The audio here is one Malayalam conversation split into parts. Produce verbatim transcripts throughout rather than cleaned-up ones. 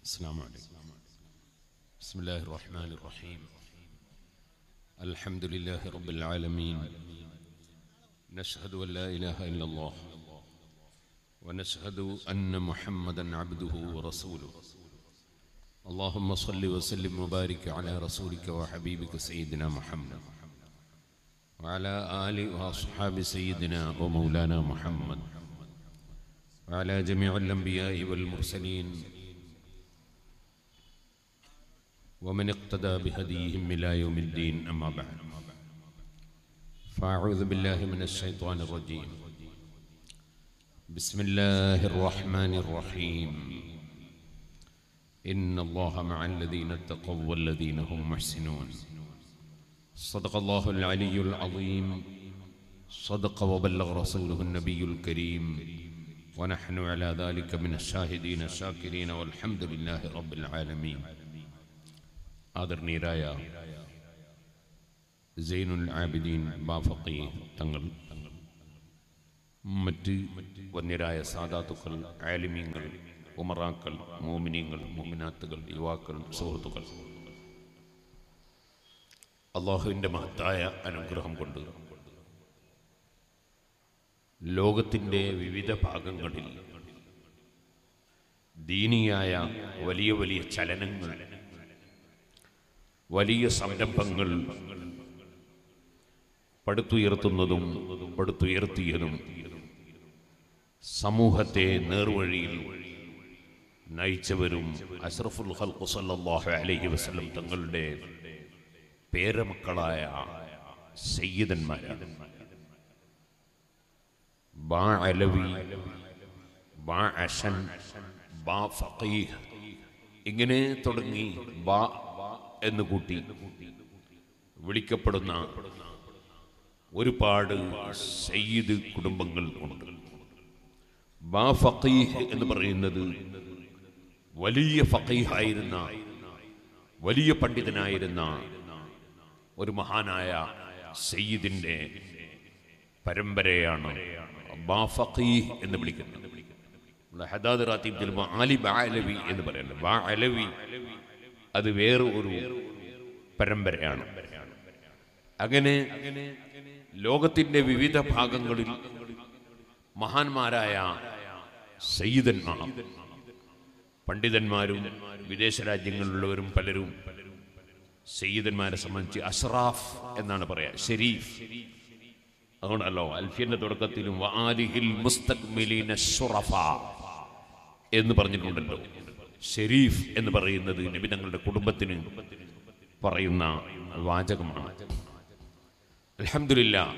السلام عليكم. بسم الله الرحمن الرحيم. الحمد لله رب العالمين. نشهد أن لا إله إلا الله ونشهد أن محمدا عبده ورسوله. اللهم صل وسلم وبارك على رسولك وحبيبك سيدنا محمد وعلى آل وأصحاب سيدنا ومولانا محمد وعلى جميع الأنبياء والمرسلين ومن اقتدى بهديهم إلى يوم الدين. أما بعد، فأعوذ بالله من الشيطان الرجيم. بسم الله الرحمن الرحيم. إن الله مع الذين اتقوا والذين هم محسنون. صدق الله العلي العظيم. صدق وبلغ رسوله النبي الكريم. ونحن على ذلك من الشاهدين الشاكرين والحمد لله رب العالمين. ആദരണീയരായ സൈനുൽ ആബിദീൻ ബാഫഖി തങ്ങൾ, മറ്റ് വന്യരായ സാദാത്തുക്കൾ, ആലിമീങ്ങൾ, ഉമറാക്കൾ, മോമിനീങ്ങൾ, മോമിനാത്തുകൾ, യുവാക്കൾ, സുഹൃത്തുക്കൾ, അള്ളാഹുവിൻ്റെ മഹത്തായ അനുഗ്രഹം കൊണ്ട് ലോകത്തിൻ്റെ വിവിധ ഭാഗങ്ങളിൽ ദീനിയായ വലിയ വലിയ ചലനങ്ങൾ, വലിയ സംരംഭങ്ങൾ പടുത്തുയർത്തുന്നതും പടുത്തുയർത്തിയതും സമൂഹത്തെ നേർവഴിയിൽ നയിച്ചവരും അഷ്റഫുൽ ഖൽഖ് സല്ലല്ലാഹു അലൈഹി വസല്ലം തങ്ങളുടെ പേരമക്കളായ സയ്യിദന്മാരാണ്. ബാ അലവി, ബാ അശൻ, ബാ ഫഖീഹ്, ഇങ്ങനെ തുടങ്ങി ബാ എന്ന് കൂട്ടി വിളിക്കപ്പെടുന്ന ഒരുപാട് സയ്യിദ് കുടുംബങ്ങൾ ഉണ്ട്. ബാ ഫഖീഹ് എന്ന് പറയുന്നത് വലിയ ഫഖീഹായിരുന്ന, വലിയ പണ്ഡിതനായിരുന്ന ഒരു മഹാനായ സയ്യിദിന്റെ പരമ്പരയാണ് ബാ ഫഖീഹ് എന്ന് വിളിക്കുന്നത്. ഹദാദ് റാത്തീബ് ചിലപ്പോൾ ആലി ബാ അലവി എന്ന് പറയുന്നത്. ബാ അലവി അത് വേറെ ഒരു പരമ്പരയാണ്. അങ്ങനെ ലോകത്തിൻ്റെ വിവിധ ഭാഗങ്ങളിൽ മഹാന്മാരായ സയ്യിദന്മാർ, പണ്ഡിതന്മാരും വിദേശ രാജ്യങ്ങളിലുള്ളവരും പലരും സയ്യിദന്മാരെ സംബന്ധിച്ച് അഷ്റാഫ് എന്നാണ് പറയാ, ഷരീഫ്. അതുകൊണ്ടല്ലോ അൽഫിയന്റെ തുടക്കത്തിലും വആലിഹിൽ മുസ്തക്മിലീന ശുറഫാ എന്ന് പറഞ്ഞിട്ടുണ്ടല്ലോ. ഷരീഫ് എന്ന് പറയുന്നത് നബി തങ്ങളുടെ കുടുംബത്തിന് പറയുന്ന വാചകമാണ്. അൽഹംദുലില്ലാ,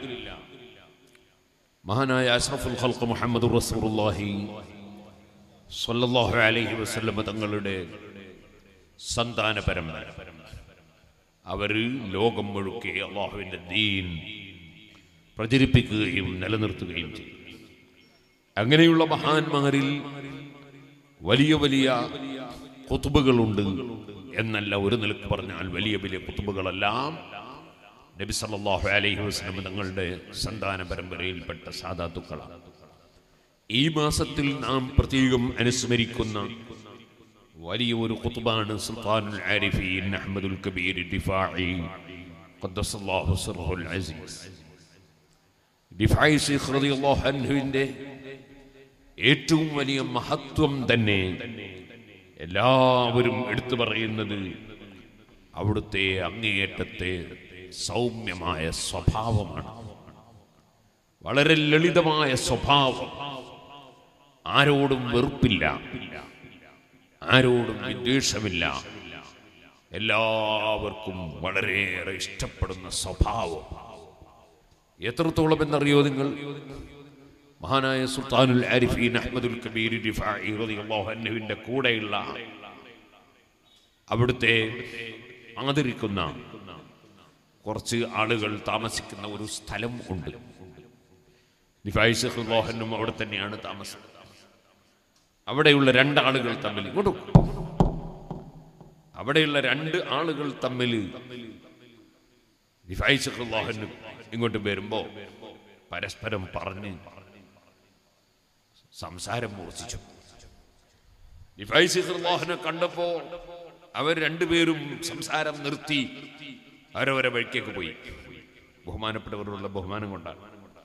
മഹാനായ അഷ്റഫുൽ ഖൽഖ് മുഹമ്മദുർ റസൂലുള്ളാഹി സ്വല്ലല്ലാഹു അലൈഹി വസല്ലം തങ്ങളുടെ സന്താന പരമ്പര, അവർ ലോകം മുഴുക്കെ അല്ലാഹുവിൻ്റെ ദീൻ പ്രചരിപ്പിക്കുകയും നിലനിർത്തുകയും ചെയ്തു. അങ്ങനെയുള്ള മഹാന്മാരിൽ വലിയ വലിയ ഖുതുബുകളുണ്ട് എന്നല്ല, ഒരു നിലക്ക് പറഞ്ഞാൽ വലിയ വലിയ ഖുതുബുകളെല്ലാം നബി സല്ലല്ലാഹു അലൈഹി വസല്ലം തങ്ങളുടെ സന്താന പരമ്പരയിൽപ്പെട്ട സാദാത്തുക്കളാണ്. ഈ മാസത്തിൽ നാം പ്രത്യേകം അനുസ്മരിക്കുന്ന വലിയ ഒരു ഖുതുബാണ് സുൽത്താനുൽ ആരിഫീൻ അഹ്മദുൽ കബീർ ദിഫാഇ ഖദ്ദസല്ലാഹു സിർറുൽ അസീസ്. ദിഫാഇ ശൈഖ് റളിയല്ലാഹു അൻഹുവിന്റെ ഏറ്റവും വലിയ മഹത്വം തന്നെ എല്ലാവരും എടുത്തു പറയുന്നത് അവിടുത്തെ അങ്ങേയറ്റത്തെ സൗമ്യമായ സ്വഭാവമാണ്. വളരെ ലളിതമായ സ്വഭാവം, ആരോടും വെറുപ്പില്ല, ആരോടും വിദ്വേഷമില്ല, എല്ലാവർക്കും വളരെയേറെ ഇഷ്ടപ്പെടുന്ന സ്വഭാവം. എത്രത്തോളം എന്നറിയോ നിങ്ങൾ? മഹാനായ സുൽത്താനുൽ ആരിഫീൻ അഹ്മദുൽ കബീർ ദിഫാഇ റളിയല്ലാഹു അൻഹുവിന്റെ കൂടെയുള്ള അവിടുത്തെ ആദരിക്കുന്ന കുറച്ച് ആളുകൾ താമസിക്കുന്ന ഒരു സ്ഥലം ഉണ്ട്. ദിഫാഇ ശൈഖ് റളിയല്ലാഹു അൻഹു അവിടെ തന്നെയാണ് താമസം. അവിടെയുള്ള രണ്ടാളുകൾ തമ്മിൽ ഇങ്ങോട്ട് അവിടെയുള്ള രണ്ട് ആളുകൾ തമ്മിൽ ദിഫാഇ ശൈഖ് റളിയല്ലാഹു അൻഹു ഇങ്ങോട്ട് വരുമ്പോൾ പരസ്പരം പറഞ്ഞ് സംസാരം മൂർച്ഛിച്ചു. റിഫായി റളിയല്ലാഹുവിനെ കണ്ടപ്പോ അവർ രണ്ടുപേരും സംസാരം നിർത്തി അവരവരെ വഴിക്കേക്ക് പോയി. ബഹുമാനപ്പെട്ടവരോടുള്ള ബഹുമാനം കൊണ്ടാണ്.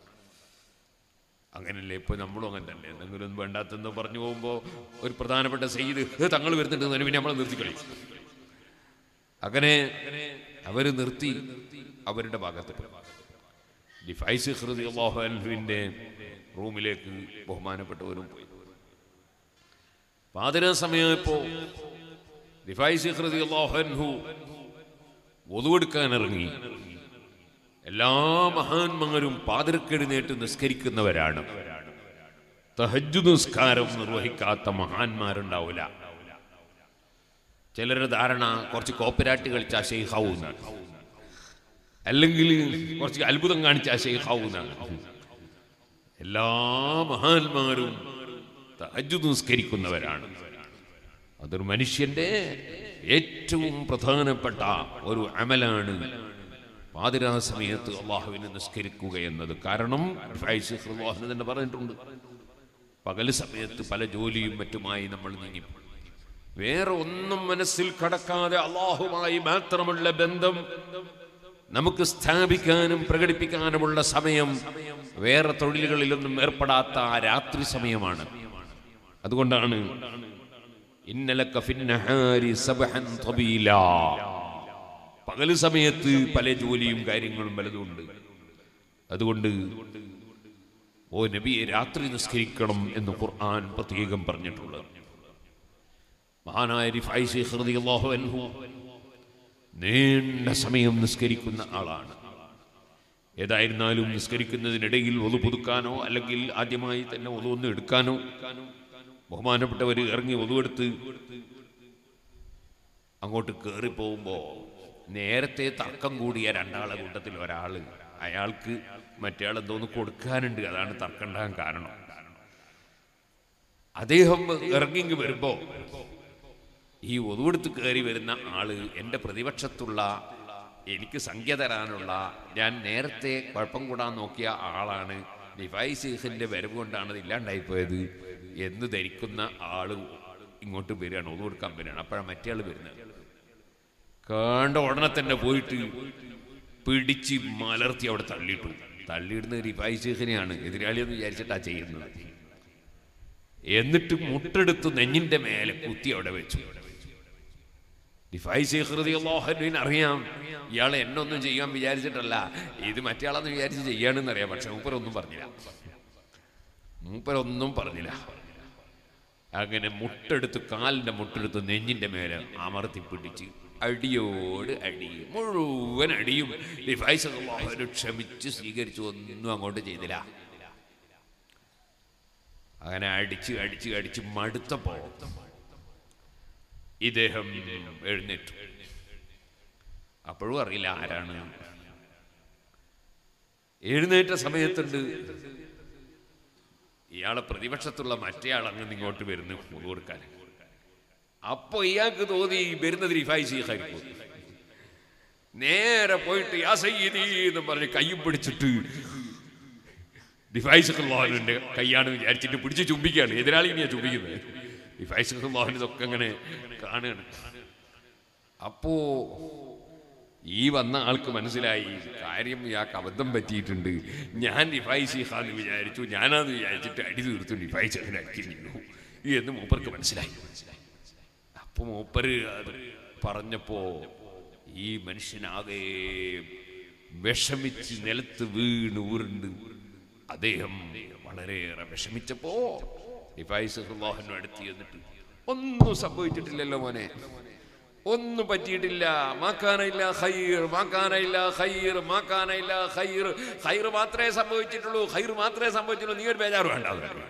അങ്ങനല്ലേ ഇപ്പൊ നമ്മളും അങ്ങനെ തന്നെ. എന്തെങ്കിലും ഒന്നും വേണ്ടാത്തെന്ന് പറഞ്ഞു പോകുമ്പോ ഒരു പ്രധാനപ്പെട്ട സയ്യിദ് തങ്ങൾ വരുന്നുണ്ട് പിന്നെ നമ്മളെ നിർത്തിക്കളി. അങ്ങനെ അവര് നിർത്തി അവരുടെ ഭാഗത്ത് റിഫായി റളിയല്ലാഹു അൻഹുവിന്റെ റൂമിലേക്ക് ബഹുമാനപ്പെട്ടവരും പോയി. പാതിരാ സമയമായപ്പോ റിഫായി റളിയല്ലാഹു അൻഹു വുളൂവെടുക്കാൻ ഇറങ്ങി. എല്ലാ മഹാന്മാരും പാതിരക്കെഴുന്നേറ്റ് നിസ്കരിക്കുന്നവരാണ്. തഹജ്ജുദ് നിസ്കാരം നിർവഹിക്കാത്ത മഹാന്മാരുണ്ടാവില്ല. ചിലരുടെ ധാരണ കുറച്ച് കോപ്പരാട്ട് കളിച്ചാൽ ഷെയ്ഖാവൂന്നാണ്, അല്ലെങ്കിൽ കുറച്ച് അത്ഭുതം കാണിച്ചാൽ ഷെയ്ഖാവൂന്നാണ്. എല്ലാ മഹാന്മാരും തഹജ്ജുദ് നിസ്കരിക്കുന്നവരാണ്. അതൊരു മനുഷ്യന്റെ ഏറ്റവും പ്രധാനപ്പെട്ട ഒരു അമലാണ് പാതിരാ സമയത്ത് അള്ളാഹുവിനെ നിസ്കരിക്കുക എന്നത്. കാരണം റളിയല്ലാഹു തന്നെ പറഞ്ഞിട്ടുണ്ട്, പകൽ സമയത്ത് പല ജോലിയും മറ്റുമായി നമ്മൾ നീങ്ങി വേറെ ഒന്നും മനസ്സിൽ കടക്കാതെ അള്ളാഹുമായി മാത്രമുള്ള ബന്ധം നമുക്ക് സ്ഥാപിക്കാനും പ്രകടിപ്പിക്കാനുമുള്ള സമയം വേറെ തൊഴിലുകളിലൊന്നും ഏർപ്പെടാത്ത ആ രാത്രി സമയമാണ്. അതുകൊണ്ടാണ് ഇന്നലക ഫിന്നഹാരി സബ്ഹൻ തബീലാ, പകൽ സമയത്ത് പല ജോലിയും കാര്യങ്ങളും പലതുണ്ട്. അതുകൊണ്ട് ഓ നബിയെ രാത്രി നിസ്കരിക്കണം എന്ന് ഖുർആൻ പ്രത്യേകം പറഞ്ഞിട്ടുള്ളത്. മഹാനായ റിഫായി റളിയല്ലാഹു അൻഹു നീണ്ട സമയം നിസ്കരിക്കുന്ന ആളാണ്. ഏതായിരുന്നാലും നിസ്കരിക്കുന്നതിനിടയിൽ ഒതു പുതുക്കാനോ അല്ലെങ്കിൽ ആദ്യമായി തന്നെ ഒതു ഒന്ന് എടുക്കാനോ ബഹുമാനപ്പെട്ടവർ ഇറങ്ങി ഒതുവെടുത്ത് അങ്ങോട്ട് കയറി പോകുമ്പോ നേരത്തെ തർക്കം കൂടിയ രണ്ടാളെ കൂട്ടത്തിൽ ഒരാള് അയാൾക്ക് മറ്റേ ആൾ എന്തോന്ന് കൊടുക്കാനുണ്ട്, അതാണ് തർക്കം ഉണ്ടാകാൻ കാരണം. അദ്ദേഹം ഇറങ്ങി വരുമ്പോ ഈ ഒതുവെടുത്ത് കയറി വരുന്ന ആള് എൻ്റെ പ്രതിപക്ഷത്തുള്ള, എനിക്ക് സംഖ്യ തരാനുള്ള, ഞാൻ നേരത്തെ കുഴപ്പം കൂടാൻ നോക്കിയ ആളാണ്, റിഫായി ശൈഖിന്റെ വരവ് കൊണ്ടാണ് ഇത് ഇല്ലാണ്ടായിപ്പോയത് എന്ന് ധരിക്കുന്ന ആള് ഇങ്ങോട്ട് വരികയാണ്, ഒതു കൊടുക്കാൻ വരികയാണ്. അപ്പോഴാണ് മറ്റേ ആള് വരുന്നത്. കണ്ട ഉടനെ തന്നെ പോയിട്ട് പിടിച്ച് മലർത്തി അവിടെ തള്ളിയിട്ടു. തള്ളിയിടുന്ന റിഫായി ശൈഖിനെയാണ്, എതിരാളിയെന്ന് വിചാരിച്ചിട്ടാ ചെയ്യുന്നത്. എന്നിട്ട് മുട്ടെടുത്ത് നെഞ്ഞിന്റെ മേലെ കുത്തി അവിടെ വെച്ചു. റിഫായി റളിയല്ലാഹു അൻഹുവിന് അറിയാം ഇയാളെ എന്നൊന്നും ചെയ്യാൻ വിചാരിച്ചിട്ടല്ല, ഇത് മറ്റേ ആളെന്ന് വിചാരിച്ച് ചെയ്യാണെന്ന് അറിയാം. പക്ഷെ മൂപ്പരൊന്നും പറഞ്ഞില്ല, മൂപ്പരൊന്നും പറഞ്ഞില്ല. അങ്ങനെ മുട്ടെടുത്ത്, കാലിന്റെ മുട്ടെടുത്ത് നെഞ്ഞിന്റെ മേലെ അമർത്തി പിടിച്ച് അടിയോട് അടി, മുഴുവൻ അടിയും റിഫായി റളിയല്ലാഹു അൻഹു ക്ഷമിച്ച് സ്വീകരിച്ചു, ഒന്നും അങ്ങോട്ട് ചെയ്തില്ല. അങ്ങനെ അടിച്ച് അടിച്ച് അടിച്ച് മടുത്തപ്പോ ഇദ്ദേഹം എഴുന്നേറ്റു. അപ്പോഴും അറിയില്ല ആരാണ്. എഴുന്നേറ്റ സമയത്തുണ്ട് ഇയാളെ പ്രതിപക്ഷത്തുള്ള മറ്റേ ആൾ അങ്ങനെ ഇങ്ങോട്ട് വരുന്നു ഒതു കൊടുക്കാൻ. അപ്പൊ ഇയാൾക്ക് തോന്നി വരുന്നത് റിഫായി ശൈഖായിരിക്കും. നേരെ പോയിട്ട് യാ സയ്യിദി എന്ന് പറഞ്ഞ് കയ്യും പിടിച്ചിട്ട് റിഫായി റളിയല്ലാഹുവിന്റെ കയ്യാണ് വിചാരിച്ചിട്ട് പിടിച്ച് ചുംബിക്കുകയാണ്. എതിരാളി ഇനിയാ ചുംബിക്കുന്നത്. റിഫായി റളിയല്ലാഹു ഇതൊക്കെ അങ്ങനെ കാണുകയാണ്. അപ്പോ ഈ വന്ന ആൾക്ക് മനസ്സിലായി കാര്യം ഇയാൾക്ക് അബദ്ധം പറ്റിയിട്ടുണ്ട്. ഞാൻ റിഫായി ശൈഖാന്ന് വിചാരിച്ചു, ഞാനാന്ന് വിചാരിച്ചിട്ട് അടി തീർത്തു റിഫായി ശൈഖിനെ അടിക്കുന്നു എന്ന് മൂപ്പർക്ക് മനസ്സിലായി. അപ്പൊ മൂപ്പര് അത് പറഞ്ഞപ്പോ ഈ മനുഷ്യനാകെ വിഷമിച്ച് നിലത്ത് വീണ് ഊരുണ്ട്. അദ്ദേഹം വളരെയേറെ വിഷമിച്ചപ്പോ റിഫായി റളിയല്ലാഹു അൻഹു അടുത്ത് ചെന്നിട്ട്, ഒന്നും സംഭവിച്ചിട്ടില്ലല്ലോ മോനെ, ഒന്നും പറ്റിയിട്ടില്ല, മാക്കാനയില്ല ഖൈർ, മാക്കാനയില്ല ഖൈർ, മാക്കാനയില്ല ഖൈർ, ഖൈർ മാത്രമേ സംഭവിച്ചിട്ടുള്ളൂ, ഖൈർ മാത്രമേ സംഭവിച്ചുള്ളൂ, നീ ഒരു ബേജാറ് വേണ്ട.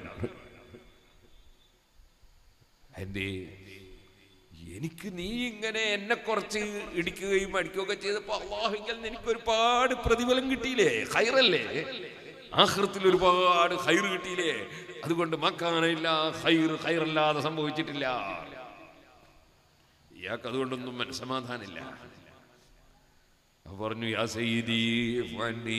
എന്തേ എനിക്ക് നീ ഇങ്ങനെ എന്നെ കുറച്ച് ഇടിക്കുകയും അടിക്കുകയൊക്കെ ചെയ്തപ്പോ അല്ലാഹുവിൽ എനിക്ക് ഒരുപാട് പ്രതിഫലം കിട്ടിയില്ലേ, ഖൈറല്ലേ, ആഖിറത്തിൽ ഒരുപാട് ഖൈർ കിട്ടിയില്ലേ, അതുകൊണ്ട് മക്കാനയില്ല ഖൈർ, ഖൈറല്ലാതെ സംഭവിച്ചിട്ടില്ല. ഇയാൾക്ക് അതുകൊണ്ടൊന്നും മനസ്സമാധാനില്ല. പറഞ്ഞു യാ സയ്യിദി ഫഅന്നി,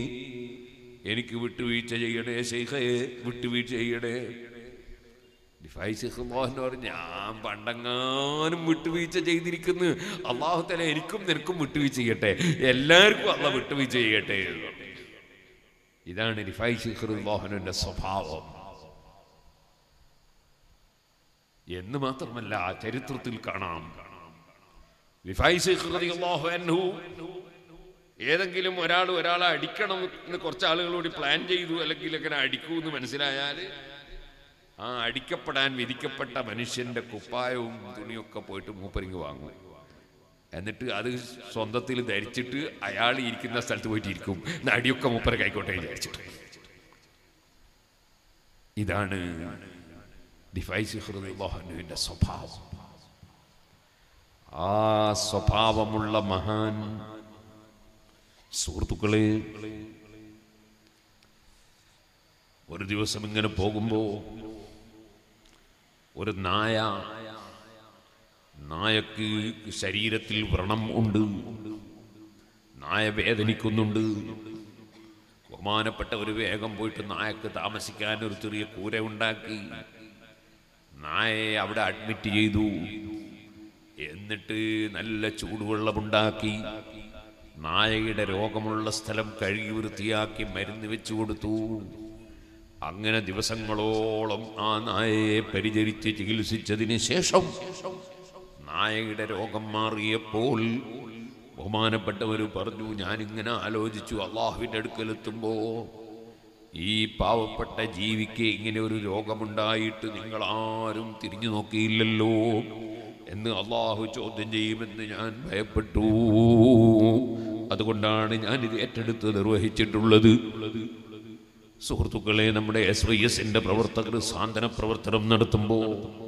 എനിക്ക് വിട്ടുവീഴ്ച ചെയ്യണേ ശൈഖേ, വിട്ടുവീഴ്ച ചെയ്യണേ. ഞാൻ പണ്ടെങ്ങാനും വിട്ടുവീഴ്ച ചെയ്തിരിക്കുന്നു, അള്ളാഹു തആല എനിക്കും നിനക്കും വിട്ടുവീഴ്ച ചെയ്യട്ടെ, എല്ലാവർക്കും അള്ളാഹ് വിട്ടുവീഴ്ച ചെയ്യട്ടെ. ഇതാണ് റിഫായി ശൈഖ് റളിയല്ലാഹുവിന്റെ സ്വഭാവം. എന്ന് മാത്രമല്ല, ചരിത്രത്തിൽ കാണാം റിഫായി ശൈഖ് റളിയല്ലാഹു അൻഹു ഏതെങ്കിലും ഒരാൾ ഒരാളെ അടിക്കണം എന്ന് കുറച്ച് ആളുകളോട് പ്ലാൻ ചെയ്തു, അല്ലെങ്കിൽ അങ്ങനെ അടിക്കൂ എന്ന് മനസ്സിലായാൽ ആ അടിക്കപ്പെടാൻ വിധിക്കപ്പെട്ട മനുഷ്യന്റെ കുപ്പായവും തുണിയൊക്കെ പോയിട്ട് മൂപ്പരിങ്ങ് വാങ്ങും. എന്നിട്ട് അത് സ്വന്തത്തിൽ ധരിച്ചിട്ട് അയാൾ ഇരിക്കുന്ന സ്ഥലത്ത് പോയിട്ട് ഇരിക്കും. അടിയൊക്കെ മൂപ്പരെ കൈക്കോട്ടെ വിചാരിച്ചിട്ട്. ഇതാണ് റിഫായി ശൈഖ് റളിയല്ലാഹു അൻഹുവിന്റെ സ്വഭാവം. ആ സ്വഭാവമുള്ള മഹാൻ സുഹൃത്തുക്കളെ, ഒരു ദിവസം ഇങ്ങനെ പോകുമ്പോ ഒരു നായ, നായക്ക് ശരീരത്തിൽ വ്രണം ഉണ്ട്, നായ വേദനിക്കുന്നുണ്ട്. ബഹുമാനപ്പെട്ട ഒരു വേഗം പോയിട്ട് നായക്ക് താമസിക്കാൻ ഒരു ചെറിയ കൂര ഉണ്ടാക്കി നായയെ അവിടെ അഡ്മിറ്റ് ചെയ്തു. എന്നിട്ട് നല്ല ചൂടുവെള്ളമുണ്ടാക്കി നായയുടെ രോഗമുള്ള സ്ഥലം കഴുകി വൃത്തിയാക്കി മരുന്ന് വെച്ചു കൊടുത്തു. അങ്ങനെ ദിവസങ്ങളോളം ആ നായയെ പരിചരിച്ച് ചികിത്സിച്ചതിന് ശേഷം നായയുടെ രോഗം മാറിയപ്പോൾ ബഹുമാനപ്പെട്ടവർ പറഞ്ഞു, ഞാനിങ്ങനെ ആലോചിച്ചു, അള്ളാഹുവിൻ്റെ അടുക്കലെത്തുമ്പോ ഈ പാവപ്പെട്ട ജീവിക്ക് ഇങ്ങനെ ഒരു രോഗമുണ്ടായിട്ട് നിങ്ങളാരും തിരിഞ്ഞു നോക്കിയില്ലല്ലോ എന്ന് അള്ളാഹു ചോദ്യം ചെയ്യുമെന്ന് ഞാൻ ഭയപ്പെട്ടു. അതുകൊണ്ടാണ് ഞാനിത് ഏറ്റെടുത്ത് നിർവഹിച്ചിട്ടുള്ളത്. സുഹൃത്തുക്കളെ, നമ്മുടെ എസ് വൈ എസിന്റെ പ്രവർത്തകർ സാന്ത്വന പ്രവർത്തനം നടത്തുമ്പോൾ,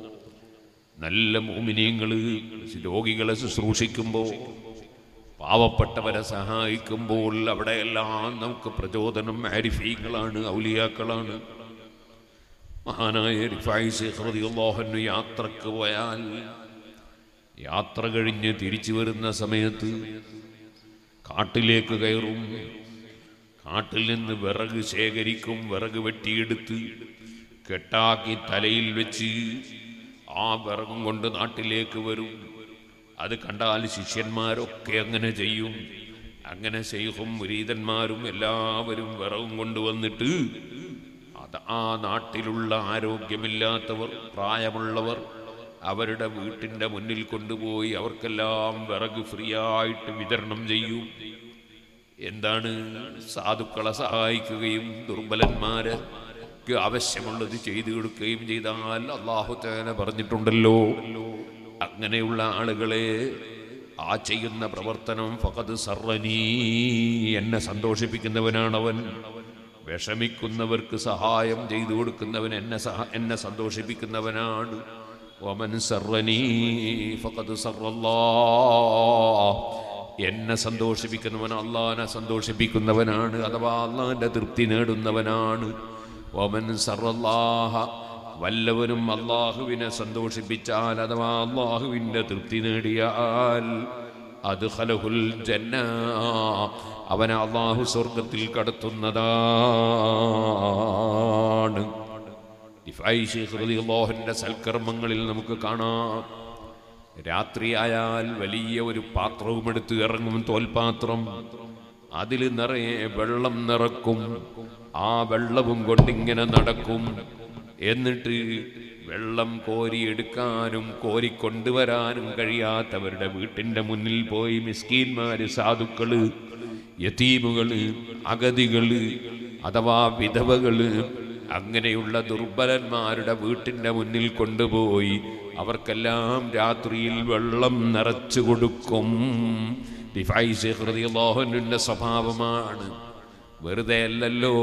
നല്ല മുഅ്മിനീങ്ങൾ രോഗികളെ ശുശ്രൂഷിക്കുമ്പോൾ, പാവപ്പെട്ടവരെ സഹായിക്കുമ്പോൾ അവിടെയെല്ലാം നമുക്ക് പ്രചോദനം ആരിഫീങ്ങളാണ്, ഔലിയാക്കളാണ്. മഹാനായ റിഫായി ശൈഖ് റളിയല്ലാഹു അൻഹു യാത്രക്ക് പോയാൽ യാത്ര കഴിഞ്ഞ് തിരിച്ചു വരുന്ന സമയത്ത് കാട്ടിലേക്ക് കയറും. കാട്ടിൽ നിന്ന് വിറക് ശേഖരിക്കും. വിറക് വെട്ടിയെടുത്ത് കെട്ടാക്കി തലയിൽ വെച്ച് ആ വിറകും കൊണ്ട് നാട്ടിലേക്ക് വരും. അത് കണ്ടാൽ ശിഷ്യന്മാരൊക്കെ അങ്ങനെ ചെയ്യും. അങ്ങനെ ശൈഖും മുരീദന്മാരും എല്ലാവരും വിറകും കൊണ്ടുവന്നിട്ട് അത് ആ നാട്ടിലുള്ള ആരോഗ്യമില്ലാത്തവർ, പ്രായമുള്ളവർ അവരുടെ വീട്ടിൻ്റെ മുന്നിൽ കൊണ്ടുപോയി അവർക്കെല്ലാം വിറക് ഫ്രീ ആയിട്ട് വിതരണം ചെയ്യും. എന്താണ്? സാധുക്കളെ സഹായിക്കുകയും ദുർബലന്മാർക്ക് ആവശ്യമുള്ളത് ചെയ്തു കൊടുക്കുകയും ചെയ്താൽ അല്ലാഹു തആല പറഞ്ഞിട്ടുണ്ടല്ലോ, അങ്ങനെയുള്ള ആളുകളെ ആ ചെയ്യുന്ന പ്രവർത്തനം ഫഖദ് സർറനീ, എന്നെ സന്തോഷിപ്പിക്കുന്നവനാണവൻ. വിഷമിക്കുന്നവർക്ക് സഹായം ചെയ്തു കൊടുക്കുന്നവൻ എന്നെ എന്നെ സന്തോഷിപ്പിക്കുന്നവനാണ്. വമൻ സർറനീ ഫഖദ് സർറല്ലാഹ്, എന്നെ സന്തോഷിപ്പിക്കുന്നവൻ അള്ളാഹനെ സന്തോഷിപ്പിക്കുന്നവനാണ്, അഥവാ അള്ളാഹിന്റെ തൃപ്തി നേടുന്നവനാണ്. വമൻ സർറല്ലാഹ, വല്ലവനും അള്ളാഹുവിനെ സന്തോഷിപ്പിച്ചാൽ അഥവാ അള്ളാഹുവിന്റെ തൃപ്തി നേടിയാൽ അദ്ഖലഹുൽ ജന്ന, അവനെ അള്ളാഹു സ്വർഗത്തിൽ കടത്തുന്നതാണ്. റിഫായി ശൈഖ് റളിയല്ലാഹുവിന്റെ സൽക്കർമ്മങ്ങളിൽ നമുക്ക് കാണാം, രാത്രിയായാൽ വലിയ ഒരു പാത്രവും എടുത്ത് ഇറങ്ങും, തോൽപാത്രം. അതിൽ നിറയെ വെള്ളം നിറക്കും. ആ വെള്ളവും കൊണ്ടിങ്ങനെ നടക്കും. എന്നിട്ട് വെള്ളം കോരിയെടുക്കാനും കോരിക്കൊണ്ടുവരാനും കഴിയാത്തവരുടെ വീട്ടിൻ്റെ മുന്നിൽ പോയി മിസ്കീന്മാര്, സാധുക്കള്, യതീമുകള്, അഗതികള് അഥവാ വിധവകള്, അങ്ങനെയുള്ള ദുർബലന്മാരുടെ വീട്ടിൻ്റെ മുന്നിൽ കൊണ്ടുപോയി അവർക്കെല്ലാം രാത്രിയിൽ വെള്ളം നിറച്ചു കൊടുക്കും. റിഫായി ശൈഖ് റളിയല്ലാഹു അൻഹുവിന്റെ സ്വഭാവമാണ്, വെറുതെ അല്ലല്ലോ.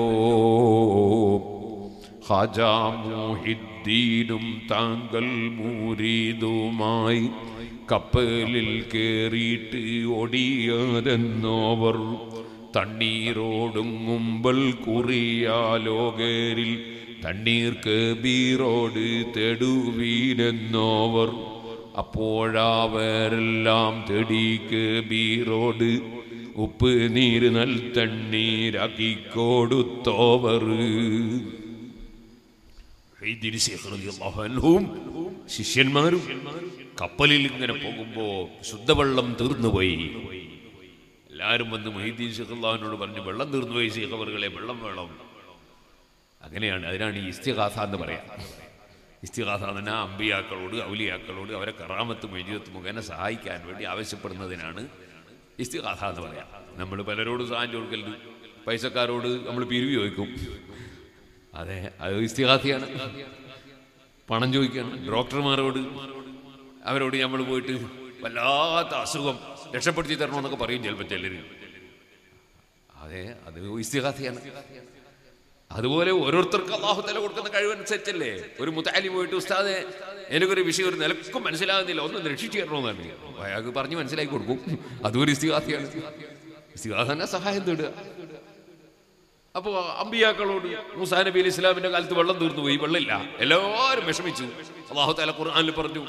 ഖാജാ മുഹിദ്ദീനും താങ്കൾ മുരീദുമായി കപ്പലിൽ കേറിയിട്ട് ഓടിയതെന്നോവർ, തണ്ണീരോടുങ്ങുമ്പൽ കുറിയാലോകേരിൽ തണ്ണീർ കബീറോട് തെടുവീനെന്നോവർ. അപ്പോഴവരെല്ലാം തെടി കബീറോട് ഉപ്പ് നീര് നൽ തണ്ണീരാക്കി കൊടുത്തോവർ. ശിഷ്യന്മാരും കപ്പലിൽ ഇങ്ങനെ പോകുമ്പോ ശുദ്ധവെള്ളം തീർന്നുപോയി. എല്ലാവരും വന്ന് മുഹീദ്ദീൻ ശൈഖ് അള്ളാഹുവിനോട് പറഞ്ഞു, വെള്ളം തീർന്നുപോയി ശൈഖ് അവർകളെ, വെള്ളം വേണം. അങ്ങനെയാണ്, അതിനാണ് ഈ ഇസ്തിഗാസ എന്ന് പറയാം. ഇസ്തിഗാസ എന്ന് പറഞ്ഞാൽ അമ്പിയാക്കളോട് ഔലിയാക്കളോട് അവരെ കറാമത്ത് മജീദത്ത് മുഖേന സഹായിക്കാൻ വേണ്ടി ആവശ്യപ്പെടുന്നതിനാണ് ഇസ്തിഗാസ എന്ന് പറയാം. നമ്മൾ പലരോട് സഹായം കൊടുക്കലുണ്ട്, പൈസക്കാരോട് നമ്മൾ പിരിവ് ചോദിക്കും, അതെ അത് ഇസ്തിഗാസയാണ്. പണം ചോദിക്കുകയാണ് ഡോക്ടർമാരോട്, അവരോട് നമ്മൾ പോയിട്ട് വല്ലാത്ത അസുഖം രക്ഷപ്പെടുത്തി തരണമെന്നൊക്കെ പറയും ചിലപ്പോൾ ചിലർ, അതെ അത് ഇസ്തിഗാസയാണ്. അതുപോലെ ഓരോരുത്തർക്ക് അല്ലാഹു തആല കൊടുക്കുന്ന കഴിവനുസരിച്ചല്ലേ. ഒരു മുതഅലി പോയിട്ട് ഉസ്താദെ എനിക്കൊരു വിഷയം ഒരു നിലക്കും മനസ്സിലാകുന്നില്ല, ഒന്ന് രക്ഷിച്ചു തരണമെന്നാണ് അയാൾക്ക് പറഞ്ഞ് മനസ്സിലാക്കി കൊടുക്കും. അതും ഒരു ഇസ്തിഗാസയാണ്. ഇസ്തിഗാസ തന്നെ സഹായം തേടുക. അപ്പോൾ അമ്പിയാക്കളോട് മൂസാ നബി അലൈഹി ഇസ്ലാമിന്റെ കാലത്ത് വെള്ളം തീർന്നു പോയി, വെള്ളമില്ല, എല്ലാവരും വിഷമിച്ചു. അല്ലാഹു തആല ഖുർആനിൽ പറഞ്ഞു,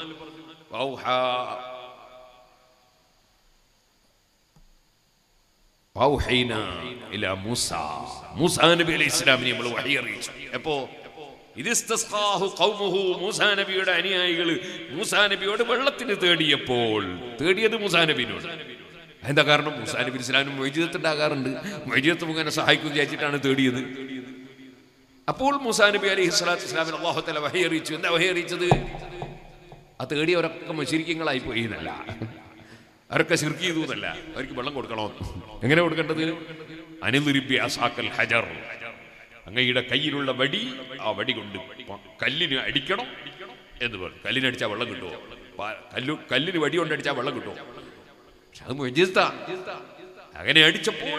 മൂസാ നബി അലൈഹി ഇസ്ലാമിനെ നമ്മൾ വഹി അറിയിച്ചു. എപ്പോ മൂസാ നബിയുടെ അനുയായികൾ മൂസാ നബിയോട് വെള്ളത്തിന് തേടിയപ്പോൾ, തേടിയത് മൂസാ നബിയോട്. എന്താ കാരണം? മൂസാ നബി ഇസ്ലാമിന് മൊയ്ജിദത്ത് ഉണ്ടാകാറുണ്ട്, മൊയ്ജിദത്ത് മുഖേന സഹായിക്കും വിചാരിച്ചിട്ടാണ് തേടിയത്. അപ്പോൾ മൂസാ നബി അലൈഹി സ്വലാത്തു വസ്സലാമിന് അല്ലാഹു തആല വഹി അറിയിച്ചു. എന്താ വഹി അറിയിച്ചത്? ആ തേടിയവരൊക്കെ മുശ്രിക്കുകളായി പോയി എന്നല്ല, അവരൊക്കെ ശിർക്ക് ചെയ്തു എന്നല്ല, അവർക്ക് വെള്ളം കൊടുക്കണോ. എങ്ങനെ കൊടുക്കേണ്ടത്? അനിദ്രിബി അസാക്കൽ ഹജർ, അങ്ങയുടെ കയ്യിലുള്ള വടി, ആ വടി കൊണ്ട് കല്ലിന് അടിക്കണം എന്ന് പറഞ്ഞു. കല്ലിനടിച്ചാൽ വെള്ളം കിട്ടുമോ? കല്ലു കല്ലിന് വടി കൊണ്ടടിച്ചാൽ വെള്ളം കിട്ടുമോ? പക്ഷെ അത് മുഅ്ജിസത്താ. അങ്ങനെ അടിച്ചപ്പോൾ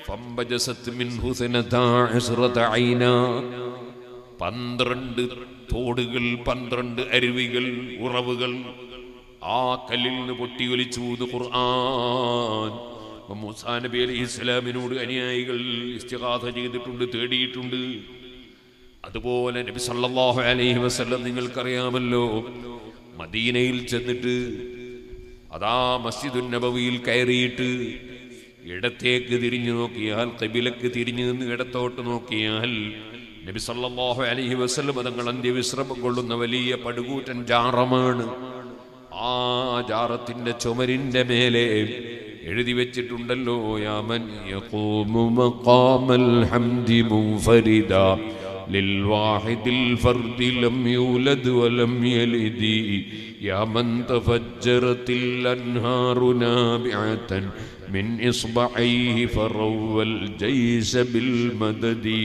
പന്ത്രണ്ട് തോടുകൾ, പന്ത്രണ്ട് അരുവികൾ, ഉറവുകൾ ആ കല്ലിൽ നിന്ന് പൊട്ടിയൊലിച്ചു. ഖുർആൻ. മൂസാ നബി അലൈഹി ഇസ്ലാമിനോട് അനുയായികൾ ഇസ്തിഗാസ ചെയ്തിട്ടുണ്ട്, തേടിയിട്ടുണ്ട്. അതുപോലെ നബി സല്ലല്ലാഹു അലൈഹി വസല്ലം നിങ്ങൾക്കറിയാമല്ലോ, മദീനയിൽ ചെന്നിട്ട് അതാ മസ്ജിദുൻ നബവിയിൽ കയറിയിട്ട് ഇടത്തേക്ക് തിരിഞ്ഞു നോക്കിയാൽ, ഖിബിലക്ക് തിരിഞ്ഞു നിന്ന് ഇടത്തോട്ട് നോക്കിയാൽ നബി സല്ലല്ലാഹു അലൈഹി വസല്ലം തങ്ങൾ അന്ത്യവിശ്രമം കൊള്ളുന്ന വലിയ പടുകൂറ്റൻ ജാറമാണ്. ആ ജാറത്തിന്റെ ചുമരിന്റെ മേലെ എഴുതി വെച്ചിട്ടുണ്ടല്ലോ, യാ മൻ യഖൂമു മഖാമൽ ഹംദി മുൻഫരിദാ ലിൽ വാഹിദിൽ ഫർദി ലം യൂലദ് വലം യലിദി യാ മൻ തഫജ്ജറത്തിൽ അൻഹാറു നാബിഅതൻ മിൻ ഇസ്ബഅൈഹി ഫറവൽ ജൈസ ബിൽ മദദി.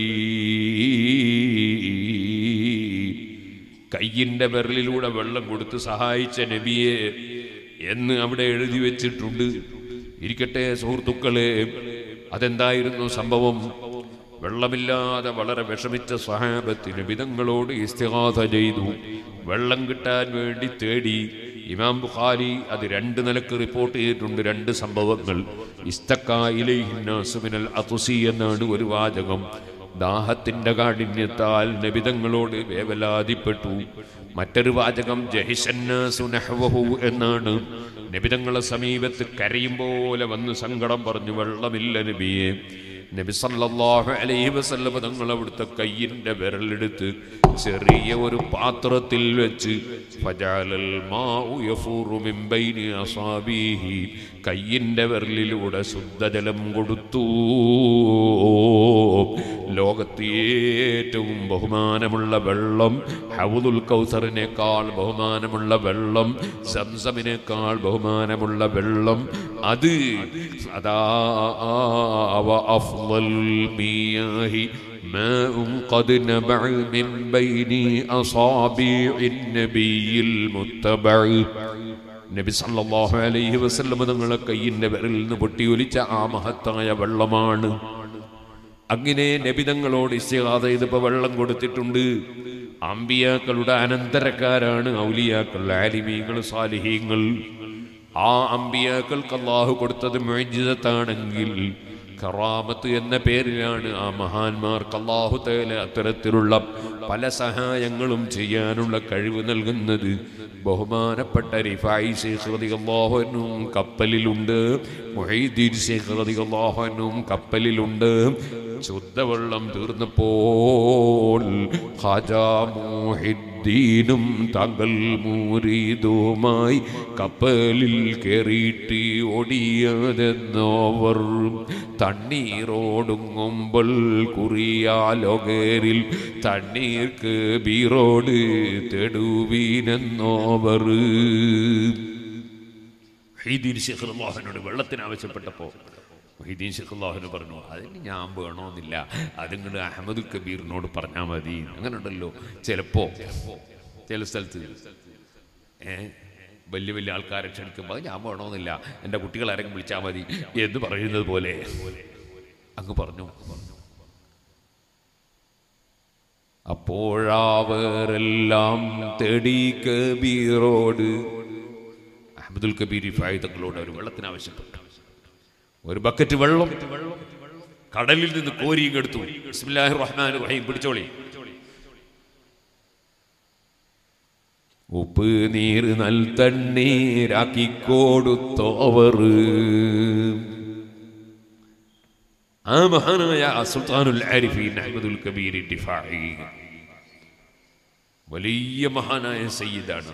കയ്യിന്റെ വിരലിലൂടെ വെള്ളം കൊടുത്ത് സഹായിച്ച നബിയെ എന്ന് അവിടെ എഴുതി വെച്ചിട്ടുണ്ട്. ഇരിക്കട്ടെ സുഹൃത്തുക്കളെ, അതെന്തായിരുന്നു സംഭവം? വെള്ളമില്ലാതെ വളരെ വിഷമിച്ച സ്വഹാബത്തിന് വിധങ്ങളോട് ഇസ്തിഗാസ ചെയ്തു, വെള്ളം കിട്ടാൻ വേണ്ടി തേടി. ഇമാം ബുഖാരി അത് രണ്ട് നിലക്ക് റിപ്പോർട്ട് ചെയ്തിട്ടുണ്ട്, രണ്ട് സംഭവങ്ങൾ. ഇസ്തക്കാ ഇലൈഹി നാസു മിനൽ അത്സി എന്നാണ് ഒരു വാചകം. ദാഹത്തിന്റെ കാഠിന്യത്താൽ നബിതങ്ങളോട് വേവലാതിപ്പെട്ടു. മറ്റൊരു വാചകം ജഹിസന്നാസു നഹ്വഹു എന്നാണ്. നബിതങ്ങളെ സമീപത്ത് കരയും പോലെ വന്ന് സങ്കടം പറഞ്ഞു, വെള്ളമില്ല നബിയെ. നബി സല്ലല്ലാഹു അലൈഹി വസല്ലം തങ്ങൾ അവിടുത്തെ കയ്യിന്റെ വിരലെടുത്ത് ചെറിയ ഒരു പാത്രത്തിൽ വെച്ച് ഫജഅലൽ മാഉ യഫൂറു മിൻ ബൈനി അസാബിഹി, കയ്യിന്റെ വിരലിലൂടെ ശുദ്ധജലം കൊടുത്തു. ലോകത്ത് ഏറ്റവും ബഹുമാനമുള്ള വെള്ളം, ഹൗദുൽ കൗസറിനേക്കാൾ ബഹുമാനമുള്ള വെള്ളം, സംസമിനേക്കാൾ ബഹുമാനമുള്ള വെള്ളം, അത് അതാ അഫ്ളൽ മിയാഹി മാഉൻ ഖദ് നബഅ മിൻ ബൈനി അസാബിഇൻ നബിയിൽ മുത്തബഅ. നബി സല്ലല്ലാഹു അലൈഹി വസല്ലം തങ്ങളുടെ കയ്യിന്റെ വിരലിൽ നിന്ന് പൊട്ടിയൊലിച്ച ആ മഹത്തായ വെള്ളമാണ്. അങ്ങനെ നബിതങ്ങളോട് ഇസ്തിഗാസ ചെയ്തപ്പോൾ വെള്ളം കൊടുത്തിട്ടുണ്ട്. അമ്പിയാക്കളുടെ അനന്തരക്കാരാണ് ഔലിയാക്കൾ, ആലിമീങ്ങൾ, സാലിഹീങ്ങൾ. ആ അമ്പിയാക്കൾക്ക് അല്ലാഹു കൊടുത്തത് മുഅ്ജിസത്താണെങ്കിൽ കറാമത്ത് എന്ന പേരിലാണ് ആ മഹാന്മാർക്ക് അല്ലാഹു തആല അത്തരത്തിലുള്ള പല സഹായങ്ങളും ചെയ്യാനുള്ള കഴിവ് നൽകുന്നത്. ബഹുമാനപ്പെട്ട റിഫായി ശൈഖ് റളിയല്ലാഹു അൻഹു കപ്പലിലുണ്ട്, മുഹീദ്ദീൻ ശൈഖ് റളിയല്ലാഹു അൻഹു കപ്പലിലുണ്ട്. ശുദ്ധവെള്ളം തീർന്നപ്പോൾ ഖാജാ മുഹിദ്ദീനും തങ്ങൾ മുരീദുമായി കപ്പലിൽ കേറിയിട്ട് ഓടിയതെന്നോവർ തണ്ണീറോടുങ്ങുമ്പോൾ കുറിയാലൊകേരിൽ തണ്ണീർക്ക് ബീറോട് തെടുവീനെന്നോവർ. മുഹീദ്ദീൻ ശൈഖ് റളിയല്ലാഹുവിനോട് വെള്ളത്തിന് ആവശ്യപ്പെട്ടപ്പോൾ മുഹീദ്ദീൻ ശൈഖ് റളിയല്ലാഹു പറഞ്ഞു, അതിന് ഞാൻ വേണമെന്നില്ല, അതിങ്ങോട്ട് അഹമ്മദുൽ കബീറിനോട് പറഞ്ഞാൽ മതി. അങ്ങനെ ഉണ്ടല്ലോ ചിലപ്പോൾ ചില സ്ഥലത്ത് ഏഹ് വലിയ വലിയ ആൾക്കാരെ ക്ഷണിക്കുമ്പോൾ അത് ഞാൻ വേണമെന്നില്ല, എൻ്റെ കുട്ടികൾ ആരെങ്കിലും വിളിച്ചാൽ മതി എന്ന് പറയുന്നത് പോലെ അങ്ങ് പറഞ്ഞു. അപ്പോഴവരെല്ലാം തേടി കബീറോട് അഹമ്മദുൽ കബീർ റിഫായി തങ്ങളോട് ഒരു വെള്ളത്തിന് ആവശ്യപ്പെട്ടു. ഒരു ബക്കറ്റ് വെള്ളം കടലിൽ നിന്ന് കോരിയെടുത്തു. ബിസ്മില്ലാഹിർ റഹ്മാനിർ റഹീം, പിടിച്ചോളി. ഉപ്പ് നീര് നൽ തണ്ണീരാക്കി കൊടുത്തോവർ. ആ മഹാനായ സുൽത്താനുൽ ആരിഫീൻ അഹ്മദുൽ കബീർ റിഫായി വലിയ മഹാനായ സയ്യിദാണ്.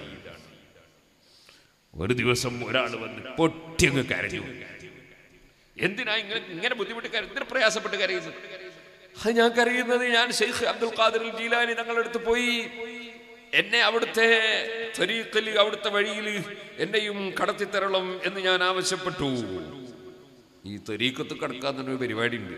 ഒരു ദിവസം ഒരാൾ വന്ന് പൊട്ടിയങ്ങ് കരഞ്ഞു. എന്തിനാ ഇങ്ങനെ ഇങ്ങനെ ബുദ്ധിമുട്ട് കര എന്തിനാ പ്രയാസപ്പെട്ട് കരയുന്നത്? അത് ഞാൻ കരയുന്നത്, ഞാൻ ശൈഖ് അബ്ദുൽ ഖാദിർ ജീലാനി തങ്ങളുടെ അടുത്ത് പോയി എന്നെ അവിടുത്തെ തരീഖിൽ അവിടുത്തെ വഴിയിൽ എന്നെയും കടത്തിത്തരളം എന്ന് ഞാൻ ആവശ്യപ്പെട്ടു. ഈ തരീഖത്ത് കടക്കാൻ തന്നെ ഒരു പരിപാടി ഉണ്ട്.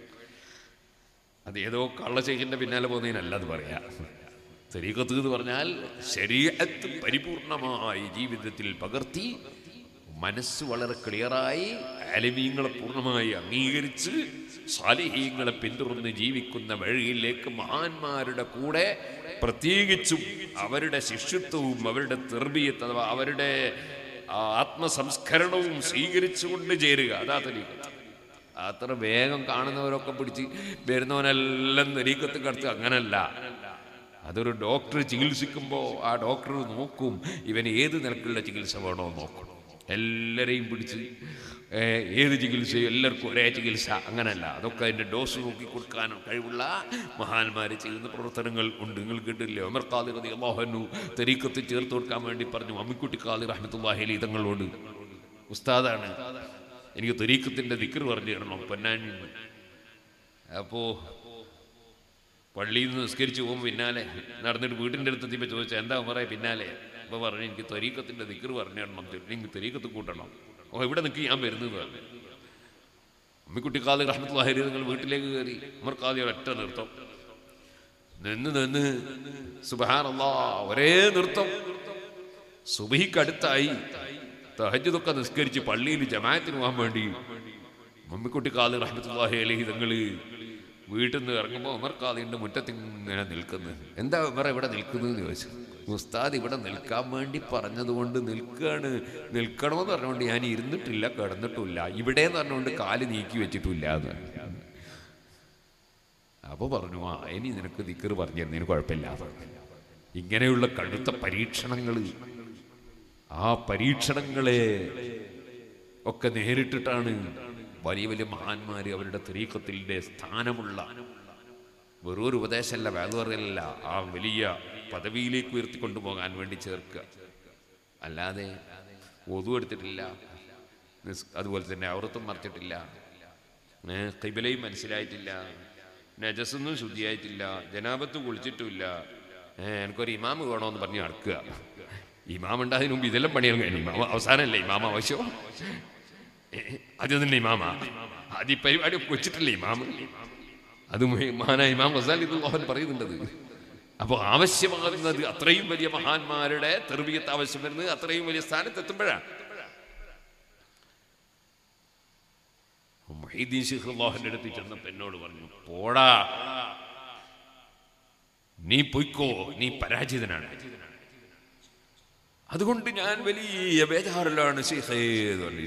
അത് ഏതോ കള്ള ശൈഖിന്റെ പിന്നാലെ പോകുന്നതിനല്ല അത് പറയാ. തരീഖത്ത് എന്ന് പറഞ്ഞാൽ ശരീഅത്ത് പരിപൂർണമായി ജീവിതത്തിൽ പകർത്തി മനസ്സ് വളരെ ക്ലിയറായി അലിമീങ്ങളെ പൂർണ്ണമായി അംഗീകരിച്ച് സാലിഹീങ്ങളെ പിന്തുടർന്ന് ജീവിക്കുന്ന വഴിയിലേക്ക് മഹാന്മാരുടെ കൂടെ പ്രത്യേകിച്ചും അവരുടെ ശിഷ്യത്വവും അവരുടെ തർബിയത്ത് അഥവാ അവരുടെ ആത്മസംസ്കരണവും സ്വീകരിച്ചുകൊണ്ട് ചേരുക. അതാ തരീഖത്ത്. അത്ര വേഗം കാണുന്നവരൊക്കെ പിടിച്ച് വരുന്നവനെല്ലാം തരീഖത്ത് കടത്തുക, അങ്ങനല്ല. അതൊരു ഡോക്ടർ ചികിത്സിക്കുമ്പോൾ ആ ഡോക്ടർ നോക്കും ഇവന് ഏത് നിലക്കുള്ള ചികിത്സ വേണോ നോക്കണം. എല്ലാവരെയും പിടിച്ച് ഏത് ചികിത്സയും എല്ലാവർക്കും ഒരേ ചികിത്സ അങ്ങനല്ല. അതൊക്കെ അതിൻ്റെ ഡോസ് നോക്കി കൊടുക്കാൻ കഴിവുള്ള മഹാന്മാർ ചെയ്യുന്ന പ്രവർത്തനങ്ങൾ ഉണ്ട്. നിങ്ങൾ കേട്ടില്ലേ, ഉമർ ഖാദി റളിയല്ലാഹു അൻഹു തരീഖത്ത് ചേർത്ത് കൊടുക്കാൻ വേണ്ടി പറഞ്ഞു അമ്മിക്കുട്ടി ഖാദി റഹ്മത്തുള്ളാഹി അലൈഹി തങ്ങളോട്, ഉസ്താദാണ്, എനിക്ക് തരീഖത്തിൻ്റെ ദിക്ർ പറഞ്ഞു തരണം പൊന്നാനി. അപ്പോൾ പള്ളിയിൽ നിന്ന് നിസ്കരിച്ച് പോകുമ്പോൾ പിന്നാലെ നടന്നിട്ട് വീട്ടിൻ്റെ അടുത്ത് എത്തിയപ്പോൾ ചോദിച്ചാൽ എന്താ ഉമറേ പിന്നാലെ? അപ്പോൾ പറഞ്ഞു എനിക്ക് തരീഖത്തിൻ്റെ ദിക്ർ പറഞ്ഞു തരണം, എനിക്ക് തരീഖത്ത് കൂട്ടണം. ഓ ഇവിടെ നിൽക്കി ഞാൻ വരുന്നത് പറഞ്ഞു. അമ്മിക്കുട്ടി ഖാദി റഹ്മത്തുള്ളാഹി അലൈഹി നിങ്ങൾ വീട്ടിലേക്ക് കയറി. ഉമർ ഖാദി ഒരൊറ്റ നൃത്തം നിന്ന് നിന്ന് സുബ്ഹാനല്ലാഹ് ഒരേ നൃത്തം. സുബഹിക്കടുത്തായി തഹജ്ജുദൊക്കെ നിസ്കരിച്ച് പള്ളിയിൽ ജമാഅത്തിന് പോകാൻ വേണ്ടി അമ്മിക്കുട്ടി ഖാദി റഹ്മത്തുള്ളാഹി അലൈഹി തങ്ങൾ വീട്ടിൽ നിന്ന് ഇറങ്ങുമ്പോൾ ഉമർ ഖാദിൻ്റെ മുറ്റത്ത് ഇങ്ങനെ നിൽക്കുന്നത്. എന്താ ഉമർ ഇവിടെ നിൽക്കുന്നതെന്ന് ചോദിച്ചു. ഉസ്താദ് ഇവിടെ നിൽക്കാൻ വേണ്ടി പറഞ്ഞതുകൊണ്ട് നിൽക്കുകയാണ്, നിൽക്കണമെന്ന് പറഞ്ഞുകൊണ്ട് ഞാൻ ഇരുന്നിട്ടില്ല കിടന്നിട്ടില്ല, ഇവിടെ എന്ന് പറഞ്ഞുകൊണ്ട് കാല് നീക്കി വെച്ചിട്ടില്ല എന്ന്. അപ്പോൾ പറഞ്ഞു ആ ഇനി നിനക്ക് ദിക്ർ പറഞ്ഞു തരുന്നതിന് കുഴപ്പമില്ല. ഇങ്ങനെയുള്ള കടുത്ത പരീക്ഷണങ്ങൾ, ആ പരീക്ഷണങ്ങളെ ഒക്കെ നേരിട്ടിട്ടാണ് വലിയ വലിയ മഹാന്മാർ അവരുടെ തരീഖത്തിൻ്റെ സ്ഥാനമുള്ള വെറൊരു ഉപദേശമല്ല വേദവറയല്ല ആ വലിയ പദവിയിലേക്ക് ഉയർത്തിക്കൊണ്ടുപോകാൻ വേണ്ടി ചേർക്കുക. അല്ലാതെ ഒതു എടുത്തിട്ടില്ല, അതുപോലെ തന്നെ ഔറത്തും മറച്ചിട്ടില്ല, ഖിബലയും മനസ്സിലായിട്ടില്ല, നജസ്സൊന്നും ശുദ്ധിയായിട്ടില്ല, ജനാബത്ത് കുളിച്ചിട്ടുമില്ല, എനിക്കൊരു ഇമാമ് വേണമെന്ന് പറഞ്ഞ് നടക്കുക. ഇമാം ഉണ്ടായതിന് മുമ്പ് ഇതെല്ലാം പണിയാൻ കഴിഞ്ഞു. ഇമാമ അവസാനമല്ലേ ഇമാമ ആവശ്യം? അത് തന്നെ ഇമാമ അത് ഈ പരിപാടി വെച്ചിട്ടില്ലേ ഇമാമ്? അത് മഹാനായ ഇമാം ഗസാലി റളിയല്ലാഹു പറയുന്നുണ്ടത്. അപ്പോൾ ആവശ്യമാകുന്നത് അത്രയും വലിയ മഹാന്മാരുടെ തർബിയത്ത് ആവശ്യം വരുന്നത് അത്രയും വലിയ സ്ഥാനത്തെത്തുമ്പോഴാണ്. മുഹീദ്ദീൻ ശൈഖ് റളിയല്ലാഹുവിന്റെ അടുത്ത് ചെന്നപ്പോൾ എന്നോട് പറഞ്ഞു, പോടാ നീ പൊയ്ക്കോ, നീ പരാജിതനാണ്. അതുകൊണ്ട് ഞാൻ വലിയ ബേജാറിലാണ് ശൈഖേ എന്ന് പറഞ്ഞു.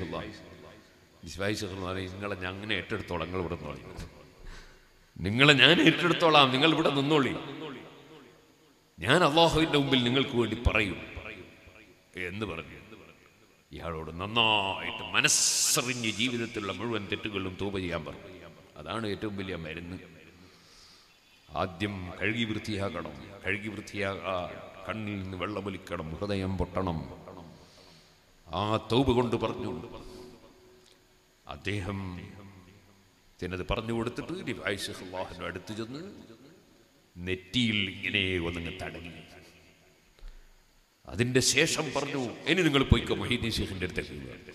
നിങ്ങളെ ഞാൻ അങ്ങനെ ഏറ്റെടുത്തോളാം, നിങ്ങൾ ഇവിടെ നിന്നോളി, നിങ്ങളെ ഞാൻ ഏറ്റെടുത്തോളാം, നിങ്ങൾ ഇവിടെ നിന്നോളി, ഞാൻ അള്ളാഹുവിന്റെ മുമ്പിൽ നിങ്ങൾക്ക് വേണ്ടി പറയും എന്ന് പറഞ്ഞു. ഇയാളോട് നന്നായിട്ട് മനസ്സറിഞ്ഞ് ജീവിതത്തിലുള്ള മുഴുവൻ തെറ്റുകളും തൗബ ചെയ്യാൻ പറഞ്ഞു. അതാണ് ഏറ്റവും വലിയ മരുന്ന്. ആദ്യം കഴുകി വൃത്തിയാക്കണം. കഴുകി വൃത്തിയാകാൻ കണ്ണിൽ നിന്ന് വെള്ളമൊലിക്കണം, ഹൃദയം പൊട്ടണം. ആ തൗബ കൊണ്ട് പറഞ്ഞു. അദ്ദേഹം തിനത് പറഞ്ഞു കൊടുത്തിട്ട് റിഫായി ശൈഖ് അല്ലാഹുവിന്റെ അടുത്ത് ചെന്ന് നെറ്റിയിൽ ഇങ്ങനെ ഒന്നങ്ങ് തടങ്ങി. അതിന്റെ ശേഷം പറഞ്ഞു, ഇനി നിങ്ങൾ പോയിക്കോ മൊഹീദ്ദീൻ ശൈഖിന്റെ അടുത്തേക്ക്.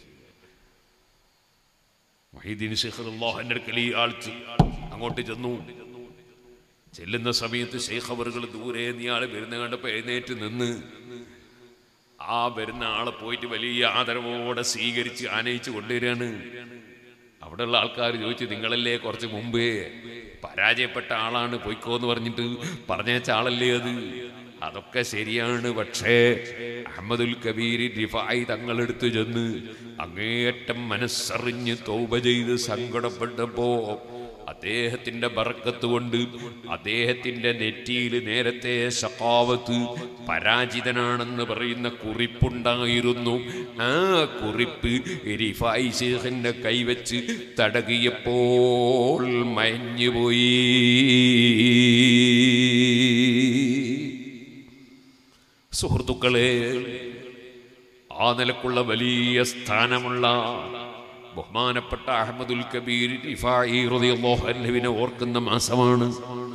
മൊഹീദ്ദീൻ ശൈഖ് അല്ലാഹുവിന്റെ അടുക്കൽ ഈ ആൾ അങ്ങോട്ട് ചെന്നു. ചെല്ലുന്ന സമയത്ത് ശൈഖ് അവറുകൾ ദൂരെ നീയാൾ വരുന്ന കണ്ടപ്പോൾ എഴുന്നേറ്റ് നിന്ന് ആ വരുന്ന ആളെ പോയിട്ട് വലിയ ആദരവോടെ സ്വീകരിച്ച് ആനയിച്ച് കൊണ്ടുവരികയാണ്. അവിടെയുള്ള ആൾക്കാർ ചോദിച്ചു, നിങ്ങളല്ലേ കുറച്ച് മുമ്പേ പരാജയപ്പെട്ട ആളാണ്, പൊയ്ക്കോന്ന് പറഞ്ഞിട്ട് പറഞ്ഞേച്ച ആളല്ലേ അത്? അതൊക്കെ ശരിയാണ്. പക്ഷേ അഹ്മദുൽ കബീർ റിഫായി തങ്ങളെടുത്ത് ചെന്ന് അങ്ങേയറ്റം മനസ്സറിഞ്ഞ് തൗബ ചെയ്ത് സങ്കടപ്പെട്ടപ്പോ അദ്ദേഹത്തിന്റെ ബർക്കത്ത് കൊണ്ട് അദ്ദേഹത്തിന്റെ നെറ്റിയിൽ നേരത്തെ ശഖാവത്ത്, പരാജിതനാണെന്ന് പറയുന്ന കുറിപ്പുണ്ടായിരുന്നു. ആ കുറിപ്പ് റിഫായി ശൈഖിന്റെ കൈവച്ച് തടകിയപ്പോൾ മയഞ്ഞുപോയി. സുഹൃത്തുക്കളെ, ആ നിലക്കുള്ള വലിയ സ്ഥാനമുള്ള ബഹുമാനപ്പെട്ട അഹ്മദുൽ കബീർ റിഫായി റളിയല്ലാഹു അൻഹുവിനെ ഓർക്കുന്ന മാസമാണ്.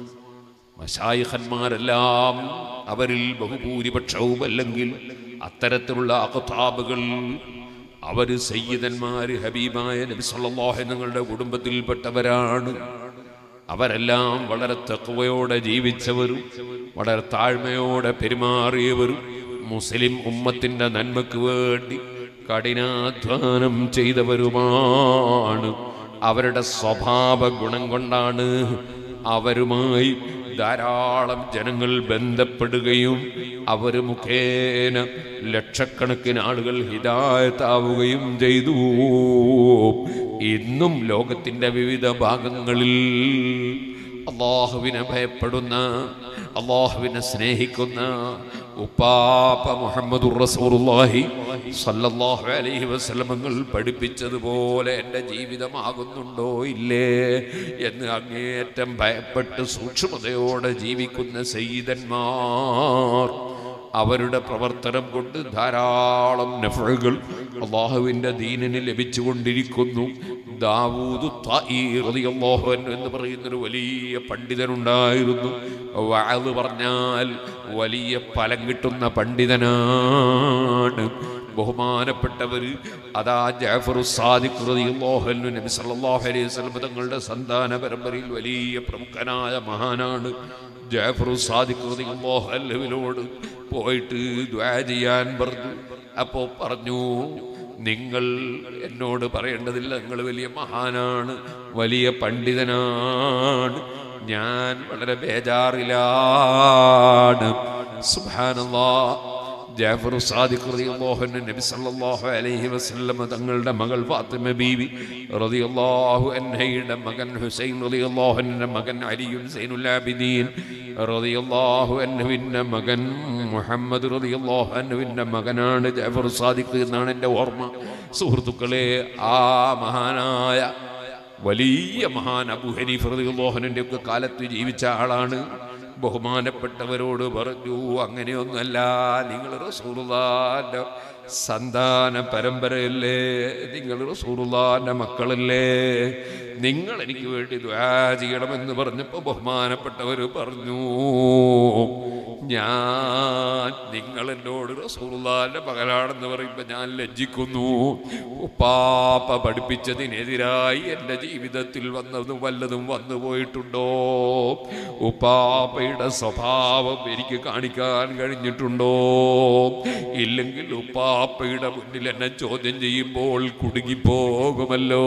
മശായിഖന്മാരെല്ലാം അവരിൽ ബഹുഭൂരിപക്ഷവും അല്ലെങ്കിൽ അത്തരത്തിലുള്ള അഖ്താബുകൾ അവർ സയ്യിദന്മാർ ഹബീബായ നബി സല്ലല്ലാഹു അലൈഹി തങ്ങളുടെ കുടുംബത്തിൽപ്പെട്ടവരാണ്. അവരെല്ലാം വളരെ തഖ്വയോടെ ജീവിച്ചവരും വളരെ താഴ്മയോടെ പെരുമാറിയവരും മുസ്ലിം ഉമ്മത്തിന്റെ നന്മയ്ക്ക് വേണ്ടി കഠിനാധ്വാനം ചെയ്തവരുമാണ്. അവരുടെ സ്വഭാവ ഗുണം കൊണ്ടാണ് അവരുമായി ധാരാളം ജനങ്ങൾ ബന്ധപ്പെടുകയും അവർ മുഖേന ലക്ഷക്കണക്കിന് ആളുകൾ ഹിദായത്താവുകയും ചെയ്തു. ഇന്നും ലോകത്തിന്റെ വിവിധ ഭാഗങ്ങളിൽ അല്ലാഹുവിനെ ഭയപ്പെടുന്ന, അല്ലാഹുവിനെ സ്നേഹിക്കുന്ന ഉപ്പാപ്പ മുഹമ്മദുർ റസൂലുള്ളാഹി സ്വല്ലല്ലാഹു അലൈഹി വസല്ലം തങ്ങൾ പഠിപ്പിച്ചതുപോലെ എൻ്റെ ജീവിതമാകുന്നുണ്ടോ ഇല്ലേ എന്ന് അങ്ങേയറ്റം ഭയപ്പെട്ട് സൂക്ഷ്മതയോടെ ജീവിക്കുന്ന സയ്യിദന്മാർ, അവരുടെ പ്രവർത്തനം കൊണ്ട് ധാരാളം നഫ്ഉകൾ അല്ലാഹുവിൻ്റെ ദീനിന് ലഭിച്ചുകൊണ്ടിരിക്കുന്നു. ദാവൂദ് ത്വാഇ റളിയല്ലാഹു അൻഹു എന്ന് പറയുന്നൊരു വലിയ പണ്ഡിതനുണ്ടായിരുന്നു. വഅദ് പറഞ്ഞാൽ വലിയ ഫലം കിട്ടുന്ന പണ്ഡിതനാണ്. ബഹുമാനപ്പെട്ടവർ അതാ ജഅഫർ സാദിഖ് റളിയല്ലാഹു അൻഹു നബി സല്ലല്ലാഹു അലൈഹി വസല്ലം തങ്ങളുടെ സന്താന പരമ്പരയിൽ വലിയ പ്രമുഖനായ മഹാനാണ്. ജഅഫർ സാദിഖ് റളിയല്ലാഹു അൻഹുവിനോട് പോയിട്ട് ദുആ ചെയ്യാൻ പറഞ്ഞു. അപ്പോൾ പറഞ്ഞു, നിങ്ങൾ എന്നോട് പറയേണ്ടതില്ല, നിങ്ങൾ വലിയ മഹാനാണ്, വലിയ പണ്ഡിതനാണ്, ഞാൻ വളരെ ബേജാറിലാണ്. സുബ്ഹാനല്ലാഹ്. ജഅഫർ സാദിഖ് റളിയല്ലാഹു അൻഹു നബി സല്ലല്ലാഹു അലൈഹി വസല്ലം തങ്ങളുടെ മകൾ ഫാത്തിമ ബീവി റളിയല്ലാഹു അൻഹയുടെ മകൻ ഹുസൈൻ റളിയല്ലാഹു അൻഹുവിന്റെ മകൻ അലിയുൻ സൈനുൽ ആബിദീൻ റളിയല്ലാഹു അൻഹുവിന്റെ മകൻ മുഹമ്മദ് റളിയല്ലാഹു അൻഹുവിന്റെ മകനാണ് ജഅഫർ സാദിഖ് എന്നാണ് എൻ്റെ ഓർമ്മ. സുഹൃത്തുക്കളെ, ആ മഹാനായ വലിയ മഹാൻ അബൂ ഹനീഫ റളിയല്ലാഹു അൻഹുവിന്റെ ഒക്കെ കാലത്ത് ജീവിച്ച ആളാണ്. ബഹുമാനപ്പെട്ടവരോട് പറഞ്ഞു, അങ്ങനെയൊന്നല്ല, നിങ്ങൾ റസൂലുള്ളാഹിന്റെ സന്താന പരമ്പരയല്ലേ, നിങ്ങൾ റസൂലുള്ളാഹിന്റെ മക്കളല്ലേ, നിങ്ങൾ എനിക്ക് വേണ്ടി ദുആ ചെയ്യണമെന്ന് പറഞ്ഞപ്പോൾ ബഹുമാനപ്പെട്ടവർ പറഞ്ഞു, ഞാൻ നിങ്ങൾ എന്നോട് റസൂലുള്ളാഹിന്റെ മകനാണെന്ന് പറയുമ്പോൾ ഞാൻ ലജ്ജിക്കുന്നു. ഉപ്പാപ്പ പഠിപ്പിച്ചതിനെതിരായി എൻ്റെ ജീവിതത്തിൽ വന്നതും വല്ലതും വന്നു പോയിട്ടുണ്ടോ? ഉപ്പാപ്പയുടെ സ്വഭാവം എനിക്ക് കാണിക്കാൻ കഴിഞ്ഞിട്ടുണ്ടോ? ഇല്ലെങ്കിൽ ഉപ്പാപ്പയുടെ മുന്നിൽ എന്നെ ചോദ്യം ചെയ്യുമ്പോൾ കുടുങ്ങിപ്പോകുമല്ലോ.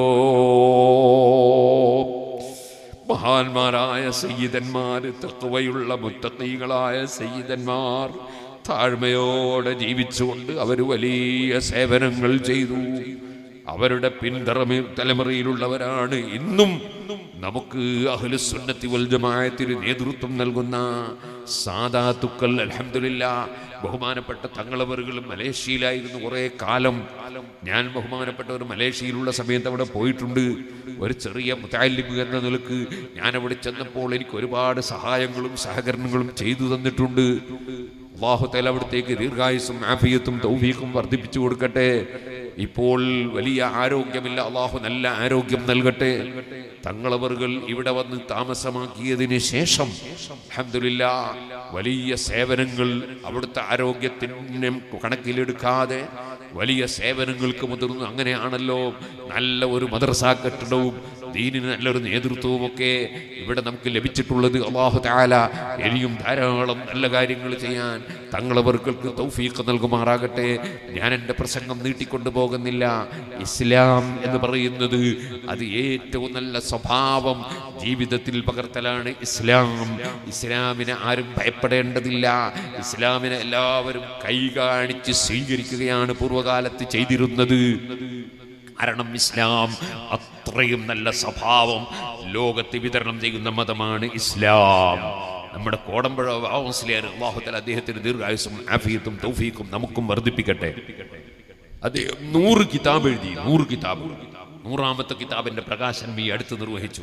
മഹാന്മാരായ സയ്യിദന്മാർ, തഖ്വയുള്ള മുത്തഖീകളായ സയ്യിദന്മാർ താഴ്മയോടെ ജീവിച്ചുകൊണ്ട് അവർ വലിയ സേവനങ്ങൾ ചെയ്തു. അവരുടെ പിൻതറമ തലമുറയിലുള്ളവരാണ് ഇന്നും നമുക്ക് അഹ്ലുസുന്നത്തി വൽ ജമാഅത്തിന് നേതൃത്വം നൽകുന്ന സാദാത്തുക്കൾ. അൽഹംദുലില്ലാഹ്, ബഹുമാനപ്പെട്ട തങ്ങളവറുകളും മലേഷ്യയിലായിരുന്നു കുറേ കാലം. ഞാൻ ബഹുമാനപ്പെട്ട ഒരു മലേഷ്യയിലുള്ള സമയത്ത് അവിടെ പോയിട്ടുണ്ട്. ഒരു ചെറിയ മുതഅല്ലിം എന്ന നിലക്ക് ഞാൻ അവിടെ ചെന്നപ്പോൾ എനിക്ക് ഒരുപാട് സഹായങ്ങളും സഹകരണങ്ങളും ചെയ്തു തന്നിട്ടുണ്ട്. അല്ലാഹു തആല അവിടത്തേക്ക് ദീർഘായുസ്സും ആഫിയത്തും തൗഫീഖും വർദ്ധിപ്പിച്ചു കൊടുക്കട്ടെ. ഇപ്പോൾ വലിയ ആരോഗ്യമില്ല, അല്ലാഹു നല്ല ആരോഗ്യം നൽകട്ടെ. തങ്ങളവറുകൾ ഇവിടെ വന്ന് താമസമാക്കിയതിന് ശേഷം അൽഹംദുലില്ലാഹ് വലിയ സേവനങ്ങൾ അവിടുത്തെ ആരോഗ്യത്തിനും കണക്കിലെടുക്കാതെ വലിയ സേവനങ്ങൾക്ക് മുതിർന്നു. അങ്ങനെയാണല്ലോ നല്ല ഒരു മദ്രസാ കെട്ടിടവും ദീനിന് നല്ലൊരു നേതൃത്വവും ഒക്കെ ഇവിടെ നമുക്ക് ലഭിച്ചിട്ടുള്ളത്. അല്ലാഹു തആല ഇനിയും ധാരാളം നല്ല കാര്യങ്ങൾ ചെയ്യാൻ തങ്ങളവർക്ക് തൗഫീഖ് നൽകുമാറാകട്ടെ. ഞാൻ എൻ്റെ പ്രസംഗം നീട്ടിക്കൊണ്ടു പോകുന്നില്ല. ഇസ്ലാം എന്ന് പറയുന്നത് അത് ഏറ്റവും നല്ല സ്വഭാവം ജീവിതത്തിൽ പകർത്തലാണ് ഇസ്ലാം. ഇസ്ലാമിനെ ആരും ഭയപ്പെടേണ്ടതില്ല. ഇസ്ലാമിനെ എല്ലാവരും കൈ കാണിച്ച് സ്വീകരിക്കുകയാണ് പൂർവ്വകാലത്ത് ചെയ്തിരുന്നത്. കാരണം ഇസ്ലാം അത്രയും നല്ല സ്വഭാവം ലോകത്ത് വിതരണം ചെയ്യുന്ന മതമാണ് ഇസ്ലാം. നമ്മുടെ കോടമ്പുഴ മുസ്ലിയാർ അല്ലാഹു തആല അദ്ദേഹത്തിന് ദീർഘായുസ്സും ആഫിയത്തും തൗഫീഖും നമുക്കും വർദ്ധിപ്പിക്കട്ടെ. അദ്ദേഹം നൂറ് കിതാബ് എഴുതി. നൂറ് കിതാബ് നൂറാമത്തെ കിതാബിന്റെ പ്രകാശനം ഈ അടുത്ത് നിർവഹിച്ചു.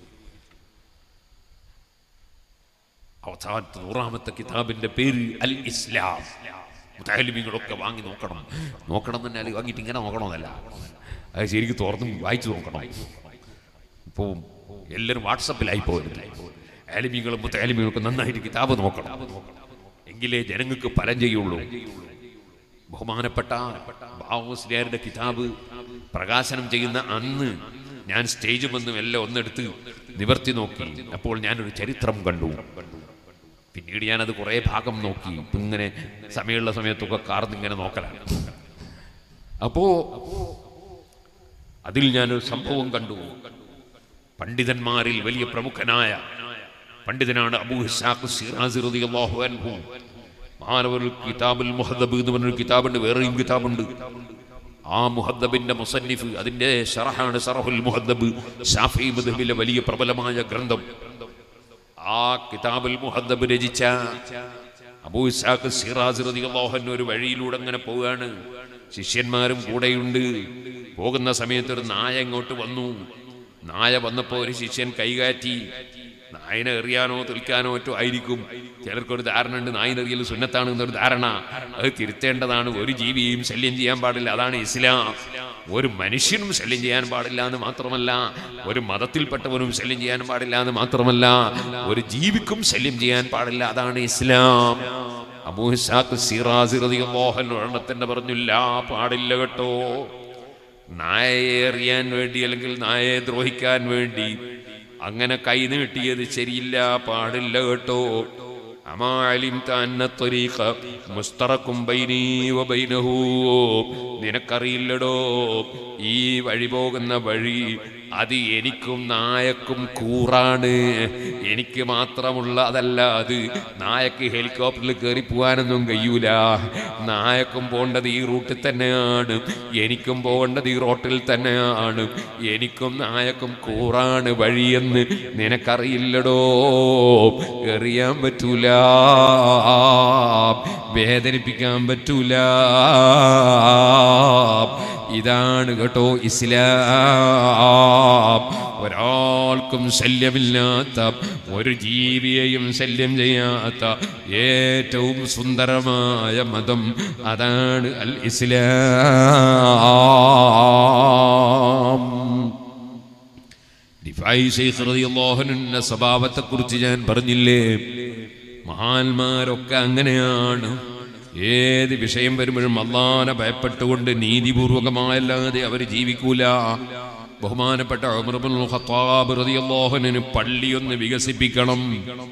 അവസാനത്തെ നൂറാമത്തെ കിതാബിന്റെ പേര് അൽ ഇസ്ലാം. മുതഅല്ലിമീങ്ങളൊക്കെ വാങ്ങി നോക്കണം. നോക്കണം തന്നെ അല്ല, വാങ്ങിയിട്ട് ഇങ്ങനെ നോക്കണമെന്നല്ല, അത് ശരിക്കും തുറന്നും വായിച്ചു നോക്കണം. ഇപ്പോൾ എല്ലാവരും വാട്സപ്പിലായി പോകുന്നില്ല. ആലിമീങ്ങളും മുതഅല്ലിമീങ്ങളൊക്കെ നന്നായിട്ട് കിതാബ് നോക്കണം, എങ്കിലേ ജനങ്ങൾക്ക് ഫലം ചെയ്യുള്ളൂ. ബഹുമാനപ്പെട്ട ബാവ മുസ്ലിയാരുടെ കിതാബ് പ്രകാശനം ചെയ്യുന്ന അന്ന് ഞാൻ സ്റ്റേജ് വന്നും എല്ലാം ഒന്നെടുത്ത് നിവർത്തി നോക്കി. അപ്പോൾ ഞാനൊരു ചരിത്രം കണ്ടു. പിന്നീട് ഞാനത് കുറേ ഭാഗം നോക്കി. ഇങ്ങനെ സമയമുള്ള സമയത്തൊക്കെ കാർന്നിങ്ങനെ നോക്കലാണ്. അപ്പോ അതിൽ ഞാനൊരു സംഭവം കണ്ടു. പണ്ഡിതന്മാരിൽ വലിയ പ്രമുഖനായ പണ്ഡിതനാണ് അബൂ ഇസ്ഹാഖ് ശിറാസി റളിയല്ലാഹു അൻഹു. മഹാനവറുൽ കിതാബുൽ മുഹദ്ദബ് എന്ന് പറഞ്ഞൊരു കിതാബുണ്ട്, വേറെയും കിതാബുണ്ട്. ആ മുഹദ്ദബിന്റെ മുസന്നിഫ്, അതിന്റെ ശറഹാണ് ശറഹുൽ മുഹദ്ദബ്, ശാഫിഈ മദ്ഹബിലെ വലിയ പ്രബലമായ ഗ്രന്ഥം. ആ കിതാബുൽ മുഹദ്ദബ് രചിച്ച അബൂ ഇസ്ഹാഖ് ശിറാസി റളിയല്ലാഹു അൻഹു ഒരു വഴിയിലൂടെ അങ്ങനെ പോവുകയാണ്. ശിഷ്യന്മാരും കൂടെയുണ്ട്. പോകുന്ന സമയത്ത് ഒരു നായ ഇങ്ങോട്ട് വന്നു. നായ വന്നപ്പോൾ ഒരു ശിഷ്യൻ കൈകാറ്റി. നായനെ എറിയാനോ തുൽക്കാനോ മറ്റോ ആയിരിക്കും. ചിലർക്കൊരു ധാരണ ഉണ്ട്, നായിനെറിയൽ സുന്നത്താണ് എന്നൊരു ധാരണ. അത് തിരുത്തേണ്ടതാണ്. ഒരു ജീവിയെയും ശല്യം ചെയ്യാൻ പാടില്ല, അതാണ് ഇസ്ലാം. ഒരു മനുഷ്യനും ശല്യം ചെയ്യാൻ പാടില്ല എന്ന് മാത്രമല്ല, ഒരു മതത്തിൽപ്പെട്ടവനും ശല്യം ചെയ്യാൻ പാടില്ല എന്ന് മാത്രമല്ല, ഒരു ജീവിക്കും ശല്യം ചെയ്യാൻ പാടില്ല, അതാണ് ഇസ്ലാം. അബൂ ഇസ്ഹാഖ് ശിറാസി റളിയല്ലാഹു അൻഹു ഒരെണ്ണത്തിന്റെ പറഞ്ഞില്ല, പാടില്ല കേട്ടോ. നായയെ എറിയാൻ വേണ്ടി അല്ലെങ്കിൽ നായയെ ദ്രോഹിക്കാൻ വേണ്ടി അങ്ങനെ കൈ നീട്ടിയത് ശരിയില്ല, പാടില്ല കേട്ടോ. അമാ അലിംത അന്ന ത്വരീഖ മുസ്തറകും ബൈനീ വബൈനഹു. നിനക്കറിയില്ലടോ, ഈ വഴി പോകുന്ന വഴി അത് എനിക്കും നായക്കും കൂറാണ്. എനിക്ക് മാത്രമുള്ള അതല്ല അത്. നായക്ക് ഹെലികോപ്റ്ററിൽ കയറി പോകാനൊന്നും കഴിയൂല. നായക്കും പോകേണ്ടത് ഈ റൂട്ടിൽ തന്നെയാണ്, എനിക്കും പോകേണ്ടത് ഈ റോട്ടിൽ തന്നെയാണ്. എനിക്കും നായക്കും കൂറാണ് വഴിയെന്ന് നിനക്കറിയില്ലടോ. എറിയാൻ പറ്റൂല, വേദനിപ്പിക്കാൻ പറ്റൂല. ഇതാണ് കേട്ടോ ഇസ്ലാം. ഒരാൾക്കും ശല്യമില്ലാത്ത, ഒരു ജീവിയെയും ശല്യം ചെയ്യാത്ത ഏറ്റവും സുന്ദരമായ മതം അതാണ് അൽ ഇസ്ലാം. റിഫായി ശൈഖ് റളിയല്ലാഹു അൻഹുവിന്റെ സ്വഭാവത്തെ കുറിച്ച് ഞാൻ പറഞ്ഞില്ലേ, മഹാന്മാരൊക്കെ അങ്ങനെയാണ്. ഏത് വിഷയം വരുമ്പോഴും അല്ലാഹനെ ഭയപ്പെട്ടുകൊണ്ട് നീതിപൂർവകമായല്ലാതെ അവർ ജീവിക്കൂല. ബഹുമാനപ്പെട്ട ഉമർ ഇബ്നുൽ ഖത്താബ് റളിയല്ലാഹു അൻഹു പള്ളിയൊന്ന് വികസിപ്പിക്കണം,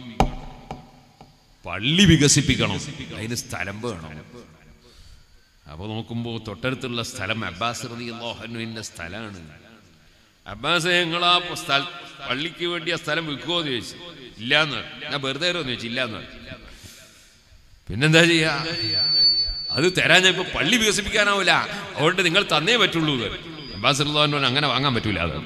പള്ളി വികസിപ്പിക്കണം, അതിന് സ്ഥലം വേണം. അപ്പൊ നോക്കുമ്പോ തൊട്ടടുത്തുള്ള സ്ഥലം അബ്ബാസ് റളിയല്ലാഹു അൻഹുവിന്റെ സ്ഥലമാണ്. അബ്ബാസ് ഞങ്ങളാ സ്ഥല പള്ളിക്ക് വേണ്ടി ആ സ്ഥലം വിൽക്കുമോ എന്ന് ചോദിച്ചു. ഇല്ലാന്ന്. ഞാൻ വെറുതെ എന്ന് ചോദിച്ചു. ഇല്ലാന്ന്. പിന്നെന്താ ചെയ്യാ? അത് തരാൻ ഞാൻ ഇപ്പൊ പള്ളി വികസിപ്പിക്കാനാവില്ല, അതുകൊണ്ട് നിങ്ങൾ തന്നേ പറ്റുള്ളൂ. അബ്ബാസ് റളിയല്ലാഹു അൻഹു അങ്ങനെ വാങ്ങാൻ പറ്റൂല. അത്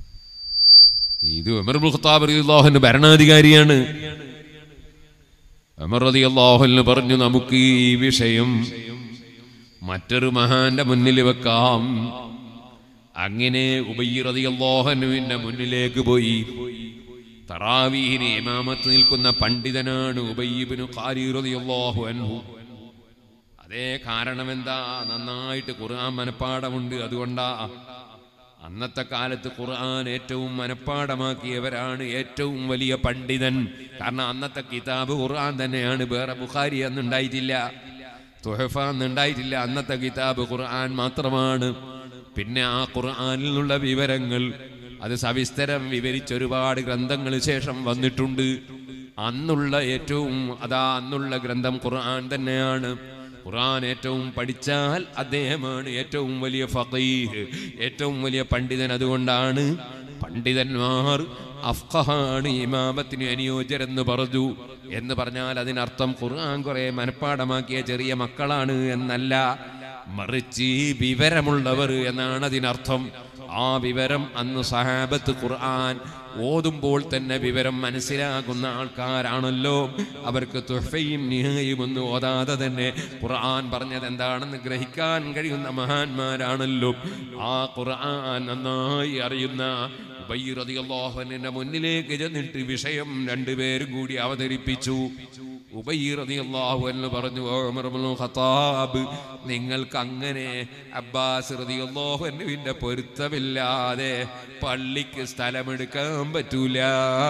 ഇത് ഉമർ ഇബ്നുൽ ഖത്താബ് റളിയല്ലാഹു അൻഹു ഭരണാധികാരിയാണ്. ഉമർ റളിയല്ലാഹു അൻഹു പറഞ്ഞു, നമുക്ക് ഈ വിഷയം മറ്റൊരു മഹാന്റെ മുന്നിൽ വെക്കാം. അങ്ങനെ ഉബയ്യ് റളിയല്ലാഹു അൻഹുവിന്റെ മുന്നിലേക്ക് പോയി. തറാവീഹിന് ഇമാമത്ത് നിൽക്കുന്ന പണ്ഡിതനാണ് ഉബയ്യ് ഇബ്നു ഖാരിർ റളിയല്ലാഹു അൻഹു. അതേ കാരണം എന്താ? നന്നായിട്ട് ഖുർആൻ മനപ്പാടമുണ്ട്. അതുകൊണ്ടാ അന്നത്തെ കാലത്ത് ഖുർആൻ ഏറ്റവും മനപ്പാടമാക്കിയവരാണ് ഏറ്റവും വലിയ പണ്ഡിതൻ. കാരണം അന്നത്തെ കിതാബ് ഖുർആൻ തന്നെയാണ്. വേറെ ബുഖാരി അന്നുണ്ടായിട്ടില്ല, തുഹഫ അന്നുണ്ടായിട്ടില്ല. അന്നത്തെ കിതാബ് ഖുർആൻ മാത്രമാണ്. പിന്നെ ആ ഖുർആനിൽ നിന്നുള്ള വിവരങ്ങൾ അത് സവിസ്തരം വിവരിച്ച് ഒരുപാട് ഗ്രന്ഥങ്ങൾ ശേഷം വന്നിട്ടുണ്ട്. അന്നുള്ള ഏറ്റവും അതാ അന്നുള്ള ഗ്രന്ഥം ഖുർആൻ തന്നെയാണ്. ഖുർആൻ ഏറ്റവും പഠിച്ചാൽ അദ്ദേഹമാണ് ഏറ്റവും വലിയ ഫഖീഹ്, ഏറ്റവും വലിയ പണ്ഡിതൻ. അതുകൊണ്ടാണ് പണ്ഡിതന്മാർ അഫ്ഖഹാണ്, ഇമാമത്തിന് അനുയോജ്യരെന്ന് പറഞ്ഞു. എന്ന് പറഞ്ഞാൽ അതിനർത്ഥം ഖുർആൻ കുറെ മനപ്പാടമാക്കിയ ചെറിയ മക്കളാണ് എന്നല്ല, മറിച്ച് വിവരമുള്ളവർ എന്നാണ് അതിനർത്ഥം. ആ വിവരം അന്ന് സഹാബത്ത് ഖുർആൻ ഓതുമ്പോൾ തന്നെ വിവരം മനസ്സിലാകുന്ന ആൾക്കാരാണല്ലോ. അവർക്ക് തുഹ്ഫയും നിഹായും ഒന്നും ഓതാതെ തന്നെ ഖുർആൻ പറഞ്ഞത് എന്താണെന്ന് ഗ്രഹിക്കാൻ കഴിയുന്ന മഹാന്മാരാണല്ലോ. ആ ഖുർആൻ നന്നായി അറിയുന്ന ഉബയ്യ് റളിയല്ലാഹു അൻഹുവിന്റെ മുന്നിലേക്ക് ചെന്നിട്ട് വിഷയം രണ്ടുപേരും കൂടി അവതരിപ്പിച്ചു. ഉബയ്യ് റളിയല്ലാഹു അൻഹു പറഞ്ഞു, ഉമർ ഇബ്നുൽ ഖത്താബ്, നിങ്ങൾക്ക് അങ്ങനെ അബ്ബാസ് റളിയല്ലാഹു അൻഹുവിന്റെ പൊരുത്തമില്ലാതെ പള്ളിക്ക് സ്ഥലമെടുക്കാൻ പറ്റൂല.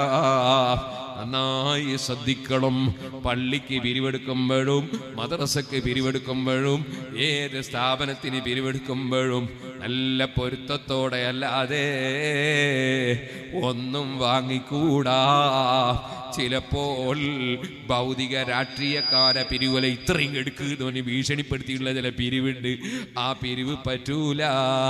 നന്നായി ശ്രദ്ധിക്കണം. പള്ളിക്ക് പിരിവെടുക്കുമ്പോഴും മദ്രസക്ക് പിരിവെടുക്കുമ്പോഴും ഏത് സ്ഥാപനത്തിന് പിരിവെടുക്കുമ്പോഴും നല്ല പൊരുത്തത്തോടെ അല്ലാതെ ഒന്നും വാങ്ങിക്കൂടാ. ചിലപ്പോൾ ഭൗതിക രാഷ്ട്രീയക്കാരെ പിരിവല ഇത്രയും എടുക്കുന്നവന് ഭീഷണിപ്പെടുത്തിയുള്ള ചില പിരിവുണ്ട്. ആ പിരിവ് പറ്റൂല.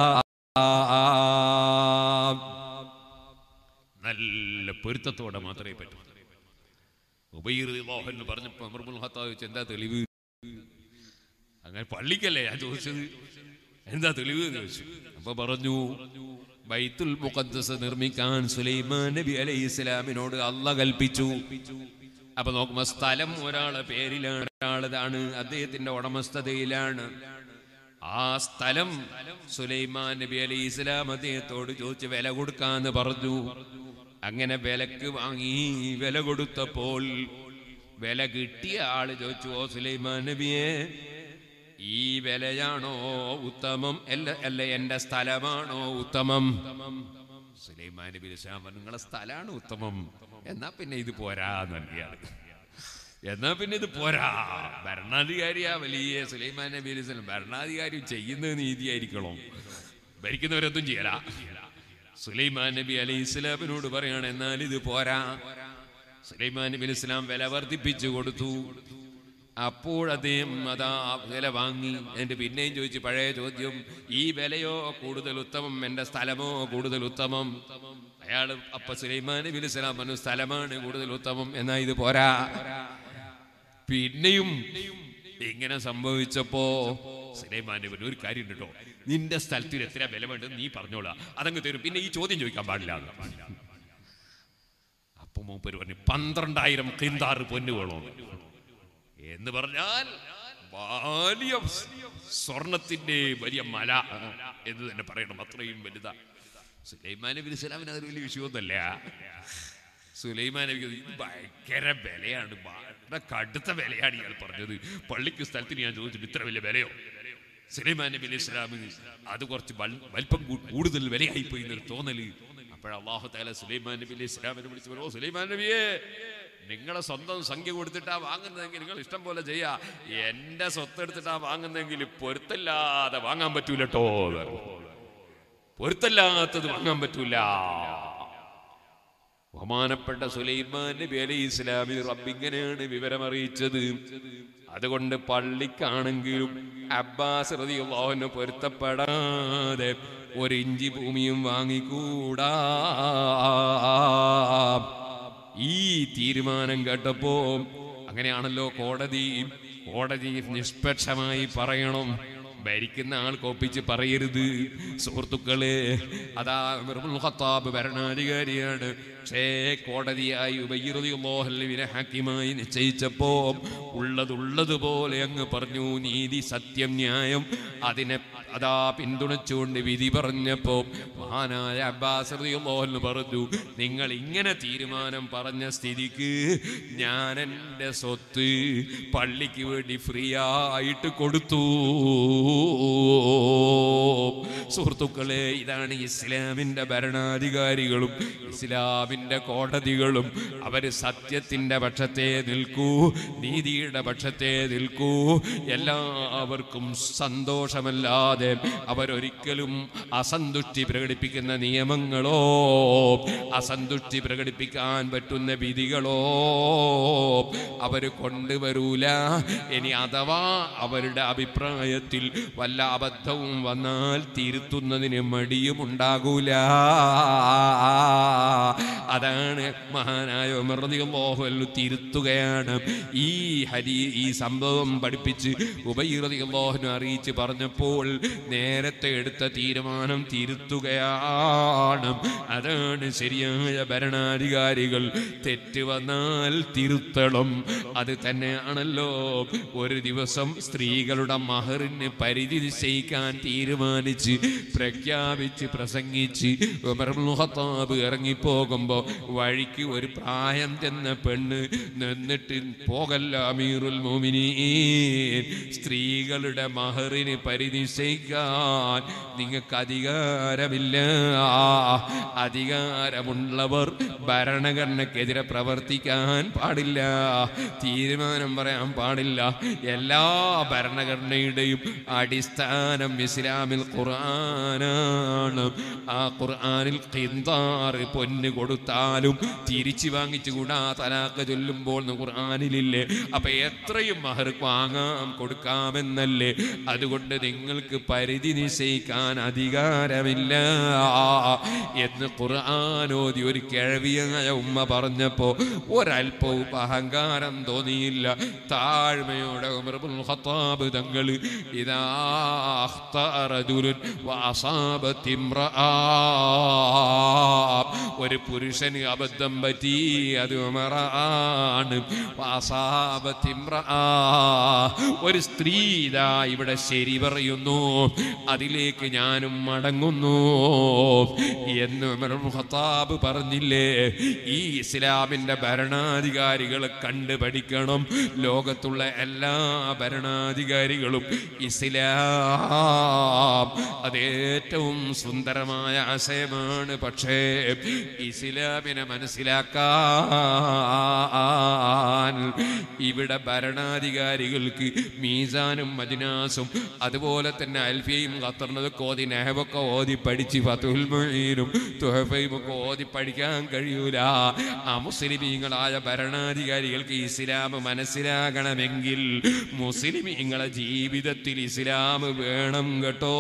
നല്ല പൊരുത്തത്തോടെ മാത്രമേ പറ്റൂ. ഉബയ്യ് റളിയല്ലാഹു അൻഹു പറഞ്ഞപ്പോൾ ഉമർ ഇബ്നുൽ ഖത്താബ് ചോദിച്ചു, എന്താ തെളിവ്? അങ്ങനെ പള്ളിക്കല്ലേ ഞാൻ ചോദിച്ചത്, എന്താ തെളിവ് എന്ന് ചോദിച്ചു. അപ്പൊ പറഞ്ഞു, ബൈത്തുൽ മുഖദ്ദസ് നിർമ്മിക്കാൻ സുലൈമാൻ നബി അലൈഹിസ്സലാമിനോട് അല്ലാഹ് കൽപ്പിച്ചു. അപ്പൊ നോക്കുമ്പോ സ്ഥലം ഒരാളെ പേരിലാണ്, ഒരാളതാണ്, അദ്ദേഹത്തിന്റെ ഉടമസ്ഥതയിലാണ്. ആ സ്ഥലം സുലൈമാൻ നബി അലൈഹിസ്സലാം അദ്ദേഹത്തോട് ചോദിച്ച് വില കൊടുക്കാന്ന് പറഞ്ഞു. അങ്ങനെ വിലക്ക് വാങ്ങി. വില കൊടുത്തപ്പോൾ വില കിട്ടിയ ആള് ചോദിച്ചു, ഓ സുലൈമാൻ നബിയെ, ഈ വിലയാണോ ഉത്തമം അല്ല അല്ല എന്റെ സ്ഥലമാണോ ഉത്തമം? സുലൈമാൻ നബി അലൈഹിസ്സലാം പറഞ്ഞു, നിങ്ങളെ സ്ഥലമാണ് ഉത്തമം. എന്നാ പിന്നെ ഇത് പോരാ നല്ലിയാണ്, എന്നാ പിന്നെ ഇത് പോരാ. ഭരണാധികാരിയാ വലിയ സുലൈമാൻ നബി അലൈഹിസ്സലാം. ഭരണാധികാരി ചെയ്യുന്നത് നീതിയായിരിക്കണം, ഭരിക്കുന്നവരൊന്നും ചെയ്യല. സുലൈമാൻ നബി അലൈഹിസ്സലാമിനോട് പറയാണ്, എന്നാൽ ഇത് പോരാ. സുലൈമാൻ നബി അലൈഹിസ്സലാം വില വർദ്ധിപ്പിച്ചു കൊടുത്തു. അപ്പോൾ അദ്ദേഹം അതാ വില വാങ്ങി. എന്നിട്ട് പിന്നെയും ചോദിച്ചു പഴയ ചോദ്യം, ഈ വിലയോ കൂടുതൽ ഉത്തമം, എന്റെ സ്ഥലമോ കൂടുതൽ ഉത്തമം? അയാൾ അപ്പൊ സുലൈമാൻ നബി അലൈഹിസ്സലാം പറഞ്ഞു, സ്ഥലമാണ് കൂടുതൽ ഉത്തമം, എന്നാ ഇത് പോരാ. പിന്നെയും ഇങ്ങനെ സംഭവിച്ചപ്പോ സുലൈമാൻ നബി ഒരു കാര്യം ഉണ്ട് കേട്ടോ, നിന്റെ സ്ഥലത്തിന് എത്ര വില വേണ്ടത് നീ പറഞ്ഞോളാ, അതങ്ങ് തരും, പിന്നെ ഈ ചോദ്യം ചോദിക്കാൻ പാടില്ല. അപ്പൊ മൂപ്പര് പറഞ്ഞു, പന്ത്രണ്ടായിരം ഖിന്താർ പൊന്നു വേണോ എന്ന് പറഞ്ഞാൽ വലിയ സ്വർണത്തിന്റെ വലിയ മല എന്ന് തന്നെ പറയണം, അത്രയും വലുതാ. സുലൈമാൻ നബി അലൈഹിസ്സലാമിന് അതൊരു വലിയ വിഷയമൊന്നുമല്ല. സുലൈമാൻ നബി ഭയങ്കര വിലയാണ്, വളരെ കടുത്ത വിലയാണ് ഇയാൾ പറഞ്ഞത്. പള്ളിക്ക് സ്ഥലത്തിന് ഞാൻ ചോദിച്ചിട്ട് ഇത്ര വലിയ വിലയോ? സുലൈമാൻ നബി അലൈഹിസ്സലാമിന് അത് കുറച്ച് വലിപ്പം കൂടുതൽ വിലയായിപ്പോയി എന്നൊരു തോന്നല്. അപ്പോൾ അല്ലാഹു തആല സുലൈമാൻ നബി അലൈഹിസ്സലാമിനെ വിളിച്ചു പറഞ്ഞു, ഓ സുലൈമാൻ നബിയെ, നിങ്ങളെ സ്വന്തം സംഖ്യ കൊടുത്തിട്ടാ വാങ്ങുന്നതെങ്കിൽ നിങ്ങൾ ഇഷ്ടം പോലെ ചെയ്യാ, എന്റെ സ്വത്ത് എടുത്തിട്ടാ വാങ്ങുന്നെങ്കിൽ പൊരുത്തല്ലാതെ വാങ്ങാൻ പറ്റൂലട്ടോ, പൊരുത്തല്ലാത്തത് വാങ്ങാൻ പറ്റൂല. ബഹുമാനപ്പെട്ട സുലൈമാൻ നബി അലൈഹിസ്സലാമിന് റബ്ബ് ഇങ്ങനെയാണ് വിവരമറിയിച്ചത്. അതുകൊണ്ട് പള്ളിക്കാണെങ്കിലും അബ്ബാസ് റളിയല്ലാഹു അൻഹു പൊരുത്തപ്പെടാതെ ഒരു ഇഞ്ചി ഭൂമിയും വാങ്ങിക്കൂടാ. ഈ തീരുമാനം കേട്ടപ്പോ അങ്ങനെയാണല്ലോ കോടതി കോടതി നിഷ്പക്ഷമായി പറയണം, ഭരിക്കുന്ന ആൾ കോപ്പിച്ച് പറയരുത്. സുഹൃത്തുക്കളെ, അതാ ഉമർ ഇബ്നുൽ ഖത്താബ് ഭരണാധികാരിയാണ്. പക്ഷേ കോടതിയായി ഉബയ്യ് റളിയല്ലാഹു അൻഹുവിനെ ഹാക്കിമായി നിശ്ചയിച്ചപ്പോ ഉള്ളതുള്ളതുപോലെ അങ്ങ് പറഞ്ഞു. നീതി, സത്യം, ന്യായം അതിനെ അതാ പിന്തുണച്ചുകൊണ്ട് വിധി പറഞ്ഞപ്പോ മഹാനായ അബ്ബാസ് റളിയല്ലാഹു അൻഹു പറഞ്ഞു, നിങ്ങൾ ഇങ്ങനെ തീരുമാനം പറഞ്ഞ സ്ഥിതിക്ക് ഞാൻ എൻ്റെ സ്വത്ത് പള്ളിക്ക് വേണ്ടി ഫ്രീ ആയിട്ട് കൊടുത്തു. സുഹൃത്തുക്കളെ, ഇതാണ് ഇസ്ലാമിൻ്റെ ഭരണാധികാരികളും ഇസ്ലാമിൻ്റെ കോടതികളും. അവര് സത്യത്തിൻ്റെ പക്ഷത്തെ നിൽക്കൂ, നീതിയുടെ പക്ഷത്തെ നിൽക്കൂ. എല്ലാവർക്കും സന്തോഷമല്ലാതെ അവരൊരിക്കലും അസന്തുഷ്ടി പ്രകടിപ്പിക്കുന്ന നിയമങ്ങളോ അസന്തുഷ്ടി പ്രകടിപ്പിക്കാൻ പറ്റുന്ന വിധികളോ അവർ കൊണ്ടുവരൂല. ഇനി അഥവാ അവരുടെ അഭിപ്രായത്തിൽ വല്ല അബദ്ധവും വന്നാൽ തിരുത്തുന്നതിന് മടിയും ഉണ്ടാകൂല. അതാണ് മഹാനായ ഉമർ റളിയല്ലാഹു അൻഹു തിരുത്തുകയാണ്. ഈ ഹദീ ഈ സംഭവം പഠിപ്പിച്ച് ഉബയ്യ് റളിയല്ലാഹു അൻഹു അറിയിച്ച് പറഞ്ഞപ്പോൾ നേരത്തെ എടുത്ത തീരുമാനം തിരുത്തുകയാണ്. അതാണ് ശരിയായ ഭരണാധികാരികൾ. തെറ്റ് വന്നാൽ തിരുത്തണം. അത് തന്നെയാണല്ലോ ഒരു ദിവസം സ്ത്രീകളുടെ മഹറിന് പരിധി നിശ്ചയിക്കാൻ തീരുമാനിച്ച് പ്രഖ്യാപിച്ച് പ്രസംഗിച്ച് ഉമർ ഇബ്നുൽ ഖത്താബ് ഇറങ്ങിപ്പോകുമ്പോ വഴിക്ക് ഒരു പ്രായം ചെന്ന പെണ്ണ് നിന്നിട്ട്, പോകല്ല അമീറുൽ മുഅ്മിനീൻ, സ്ത്രീകളുടെ മഹറിന് പരിധി നിശ്ചയിക്കാൻ നിങ്ങൾക്ക് അധികാരമില്ല. അധികാരമുള്ളവർ ഭരണഘടനക്കെതിരെ പ്രവർത്തിക്കാൻ പാടില്ല, തീരുമാനം പറയാൻ പാടില്ല. എല്ലാ ഭരണഘടനയുടെയും അടിസ്ഥാനം ഇസ്ലാമിൽ ഖുർആനാണ്. ആ ഖുർആനിൽ ഖിന്താർ പൊന്ന് കൊടുത്താലും തിരിച്ചു വാങ്ങിച്ചുകൂടാ, തലാഖ് ചൊല്ലുമ്പോൾ ഖുർആനിലില്ലേ. അപ്പൊ എത്രയും മഹർ വാങ്ങാം, കൊടുക്കാമെന്നല്ലേ. അതുകൊണ്ട് നിങ്ങൾക്ക് പരിധി നിശ്ചയിക്കാൻ അധികാരമില്ല എന്ന് ഖുർആനോദി ഒരു കിഴവിയായ ഉമ്മ പറഞ്ഞപ്പോ ഒരൽപ്പവും അഹങ്കാരം തോന്നിയില്ല. താഴ്മയോടെ ഉമർ ഇബ്നുൽ ഖത്താബ് തങ്ങൾ ഇദാ അഖ്തഅ റജുലുൻ വഅസാബത് ഇംറഅ, ഒരു പുരുഷന് അബദ്ധം പറ്റി, അത് ഉമറാണ്. വഅസാബത് ഇംറഅ, ഒരു സ്ത്രീ ഇതാ ഇവിടെ ശരി പറയുന്നു, അതിലേക്ക് ഞാനും മടങ്ങുന്നു എന്ന് ഉമർ ഇബ്നുൽ ഖത്താബ് പറഞ്ഞില്ലേ. ഈ ഇസ്ലാമിന്റെ ഭരണാധികാരികളെ കണ്ടു പഠിക്കണം. ലോകത്തുള്ള എല്ലാ ഭരണാധികാരികളും ഇസ്ലാം അതേറ്റവും സുന്ദരമായ ആശയമാണ്. പക്ഷേ ഇസ്ലാമിനെ മനസ്സിലാക്കാൻ ഇവിടെ ഭരണാധികാരികൾക്ക് മീസാനും മജ്നാസും അതുപോലെ തന്നെ അൽഫിയയും ഖത്തറിനതൊക്കെ ഓതി നെഹബൊക്കെ ഓതി പഠിച്ച് ഫതുഹുൽ മുഈനും തുഹഫയും ഒക്കെ ഓതി പഠിക്കാൻ കഴിയൂല. ആ മുസ്ലിമീങ്ങളായ ഭരണാധികാരികൾക്ക് ഇസ്ലാം മനസ്സിലാകണമെങ്കിൽ മുസ്ലിമീങ്ങളെ ജീവിതത്തിൽ ഇസ്ലാം വേണം കേട്ടോ.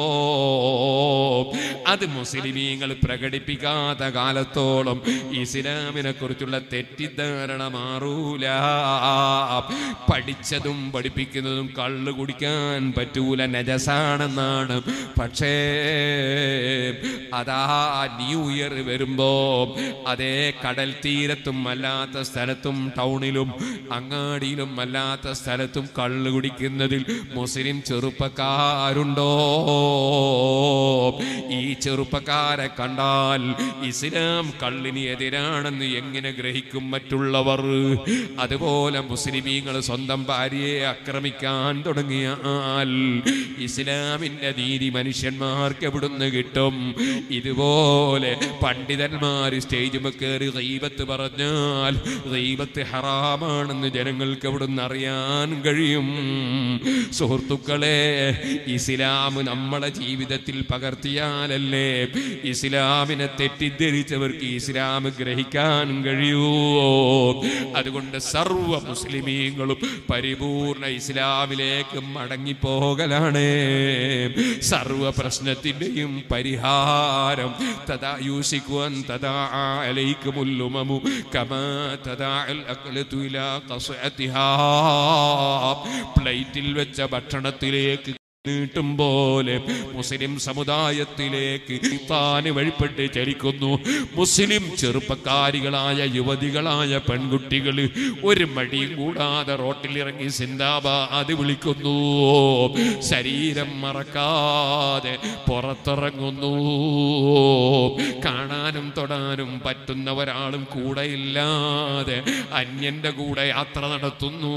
അത് മുസ്ലിമീങ്ങൾ പ്രകടിപ്പിക്കാത്ത കാലത്തോളം ഇസ്ലാമിനെ കുറിച്ചുള്ള തെറ്റിദ്ധാരണ മാറൂല. പഠിച്ചതും പഠിപ്പിക്കുന്നതും കള്ളു കുടിക്കാൻ പറ്റൂല, നജസാണെന്നാണ്. പക്ഷേ അതാ ന്യൂ ഇയർ വരുമ്പോ അതേ കടൽ തീരത്തും അല്ലാത്ത സ്ഥലത്തും ടൗണിലും അങ്ങാടിയിലും അല്ലാത്ത സ്ഥലത്തും കള്ളു കുടിക്കുന്നതിൽ മുസ്ലിം ചെറുപ്പക്കാരുണ്ടോ? ഈ ചെറുപ്പക്കാരെ കണ്ടാൽ ഇസ്ലാം കള്ളിന് എതിരാണെന്ന് എങ്ങനെ ഗ്രഹിക്കും മറ്റുള്ളവർ? അതുപോലെ മുസ്ലിമീങ്ങൾ സ്വന്തം ഭാര്യയെ ആക്രമിക്കാൻ തുടങ്ങിയാൽ ഇസ്ലാമിന്റെ നീതി മനുഷ്യന്മാർക്ക് എവിടുന്ന് കിട്ടും? ഇതുപോലെ പണ്ഡിതന്മാർ സ്റ്റേജുമേ കയറി ഗീബത്ത് പറഞ്ഞാൽ ഗീബത്ത് ഹറാമാണെന്ന് ജനങ്ങൾക്ക് എവിടുന്ന് അറിയാൻ കഴിയും? സുഹൃത്തുക്കളെ, ഇസ്ലാം നമ്മളെ ജീവിതത്തിൽ പകർത്തിയാലല്ലേ ഇസ്ലാമിനെ തെറ്റിദ്ധരിച്ചവർക്ക് ഇസ്ലാം ഗ്രഹിക്കാൻ കഴിയൂ. അതുകൊണ്ട് സർവ മുസ്ലിമീങ്ങളും പരിപൂർണ ഇസ്ലാമിലേക്ക് മടങ്ങിപ്പോകലാണ് സർവ പ്രശ്നത്തിന്റെയും പരിഹാരം. തദാ യൂസിക്കുൻ തദാ അലൈക്കുമുൽ ഉമമു കമാ തദാഅൽ അക്ലതു ഇലാ ഖസ്അതിഹാ. പ്ലേറ്റിൽ വെച്ച ഭക്ഷണത്തിലേക്ക് നീട്ടും പോലെ മുസ്ലിം സമുദായത്തിലേക്ക് താന് വഴിപ്പെട്ട് ചലിക്കുന്നു. മുസ്ലിം ചെറുപ്പക്കാരികളായ യുവതികളായ പെൺകുട്ടികൾ ഒരു മടിയും കൂടാതെ റോട്ടിലിറങ്ങി സിന്ദാബാദ് വിളിക്കുന്നു. ശരീരം മറക്കാതെ പുറത്തിറങ്ങുന്നു. കാണാനും തൊടാനും പറ്റുന്ന ഒരാളും കൂടെയില്ലാതെ അന്യന്റെ കൂടെ യാത്ര നടത്തുന്നു.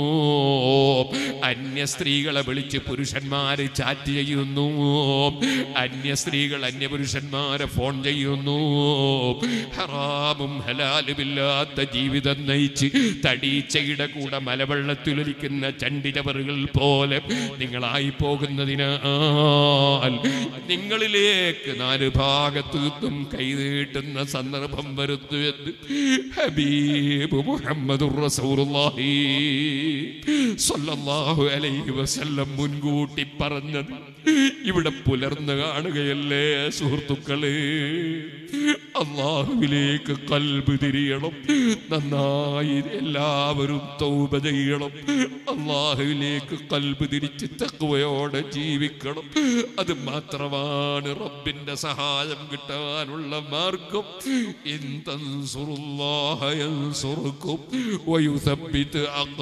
അന്യ സ്ത്രീകളെ വിളിച്ച് പുരുഷന്മാർ ചാറ്റ് ചെയ്യുന്നു. അന്യ സ്ത്രീകൾ അന്യ പുരുഷന്മാരെ ഫോൺ ചെയ്യുന്നു. ഹറാമും ഹലാലുമില്ലാത്ത ജീവിതം നയിച്ച് തടീച്ചയുടെ കൂടെ മലവെള്ളത്തിലൊലിക്കുന്ന ചണ്ടിടവറുകൾ പോലെ നിങ്ങളായി പോകുന്നതിനാൽ നിങ്ങളിലേക്ക് നാല് ഭാഗത്തു നിന്നും കൈനീട്ടുന്ന സന്ദർഭം വരുന്നു എന്ന് ഹബീബ് മുഹമ്മദുർ റസൂലുള്ളാഹി സ്വല്ലല്ലാഹു അലൈഹി വസല്ലം മുൻകൂട്ടി പറഞ്ഞത് ഇവിടെ പുലർന്നു കാണുകയല്ലേ സുഹൃത്തുക്കളെ. അല്ലാഹുവിലേക്ക് ഖൽബ് തിരിയണം. നന്നായി എല്ലാവരും തൗബ ചെയ്യണം. അല്ലാഹുവിലേക്ക് ഖൽബ് തിരിച്ച് തഖ്വയോടെ ജീവിക്കണം. അത് മാത്രമാണ് റബ്ബിന്റെ സഹായം കിട്ടാനുള്ള മാർഗം. ഇൻ തൻസുറുല്ലാഹ യൻസുറുക്കും വയുസബ്ബിത്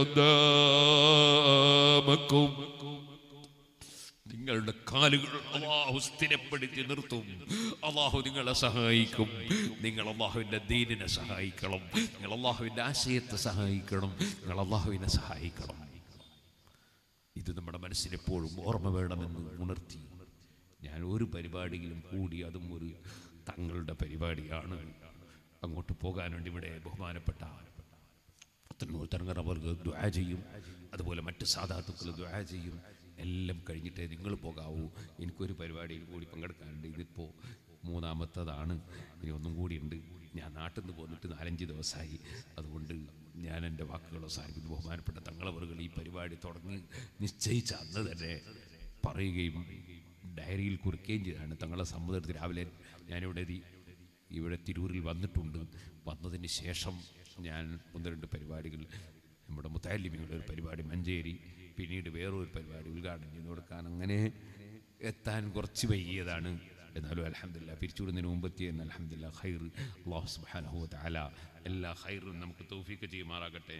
അഖ്ദാമക്കും. നിങ്ങളുടെ കാലുകൾ അല്ലാഹു സ്ഥിരപ്പെടുത്തി നിർത്തും. അല്ലാഹു നിങ്ങളെ സഹായിക്കും. നിങ്ങൾ അല്ലാഹുവിൻ്റെ ദീനിനെ സഹായിക്കണം. നിങ്ങൾ അല്ലാഹുവിൻ്റെ ആശയത്തെ സഹായിക്കണം. നിങ്ങൾ അല്ലാഹുവിനെ സഹായിക്കണം. ഇത് നമ്മുടെ മനസ്സിനെപ്പോഴും ഓർമ്മ വേണമെന്ന് ഉണർത്തി ഞാൻ ഒരു പരിപാടിയിലും കൂടി, അതും ഒരു തങ്ങളുടെ പരിപാടിയാണ്, അങ്ങോട്ട് പോകാൻ വേണ്ടി ഇവിടെ ബഹുമാനപ്പെട്ട അവർക്ക് ദുആ ചെയ്യും. അതുപോലെ മറ്റ് സാദാത്തുക്കൾ ദുആ ചെയ്യും. എല്ലാം കഴിഞ്ഞിട്ടേ നിങ്ങൾ പോകാവൂ. എനിക്കൊരു പരിപാടിയിൽ കൂടി പങ്കെടുക്കാനുണ്ട്. ഇതിപ്പോൾ മൂന്നാമത്തതാണ്. ഇനി ഒന്നും കൂടിയുണ്ട്. ഞാൻ നാട്ടിൽ നിന്ന് പോന്നിട്ട് നാലഞ്ച് ദിവസമായി. അതുകൊണ്ട് ഞാൻ എൻ്റെ വാക്കുകൾ അവസാനിക്കുന്നു. ബഹുമാനപ്പെട്ട തങ്ങളവറുകൾ ഈ പരിപാടി തുടങ്ങി നിശ്ചയിച്ച അന്ന് തന്നെ പറയുകയും ഡയറിയിൽ കുറിക്കുകയും ചെയ്താണ്. തങ്ങളെ സമ്മതത്തിൽ രാവിലെ ഞാനിവിടെ ഇവിടെ തിരൂരിൽ വന്നിട്ടുണ്ട്. വന്നതിന് ശേഷം ഞാൻ ഒന്ന് രണ്ട് പരിപാടികൾ, നമ്മുടെ മുത്തഅല്ലിമീങ്ങളുടെ ഒരു പരിപാടി മഞ്ചേരി, പിന്നീട് വേറൊരു പരിപാടി ഉദ്ഘാടനം ചെയ്ത് കൊടുക്കാൻ, അങ്ങനെ എത്താൻ കുറച്ച് വൈകിയതാണ്. എന്നാലും അൽഹംദുലില്ലാഹ് പിരിച്ചുവിടുന്നതിന് മുമ്പെത്തിയെന്ന് അൽഹംദുലില്ലാഹ് ഖൈർ. അല്ലാഹു സുബ്ഹാനഹു വ തആല എല്ലാ ഖൈറും നമുക്ക് തൗഫീഖ് ചെയ്യുമാറാകട്ടെ.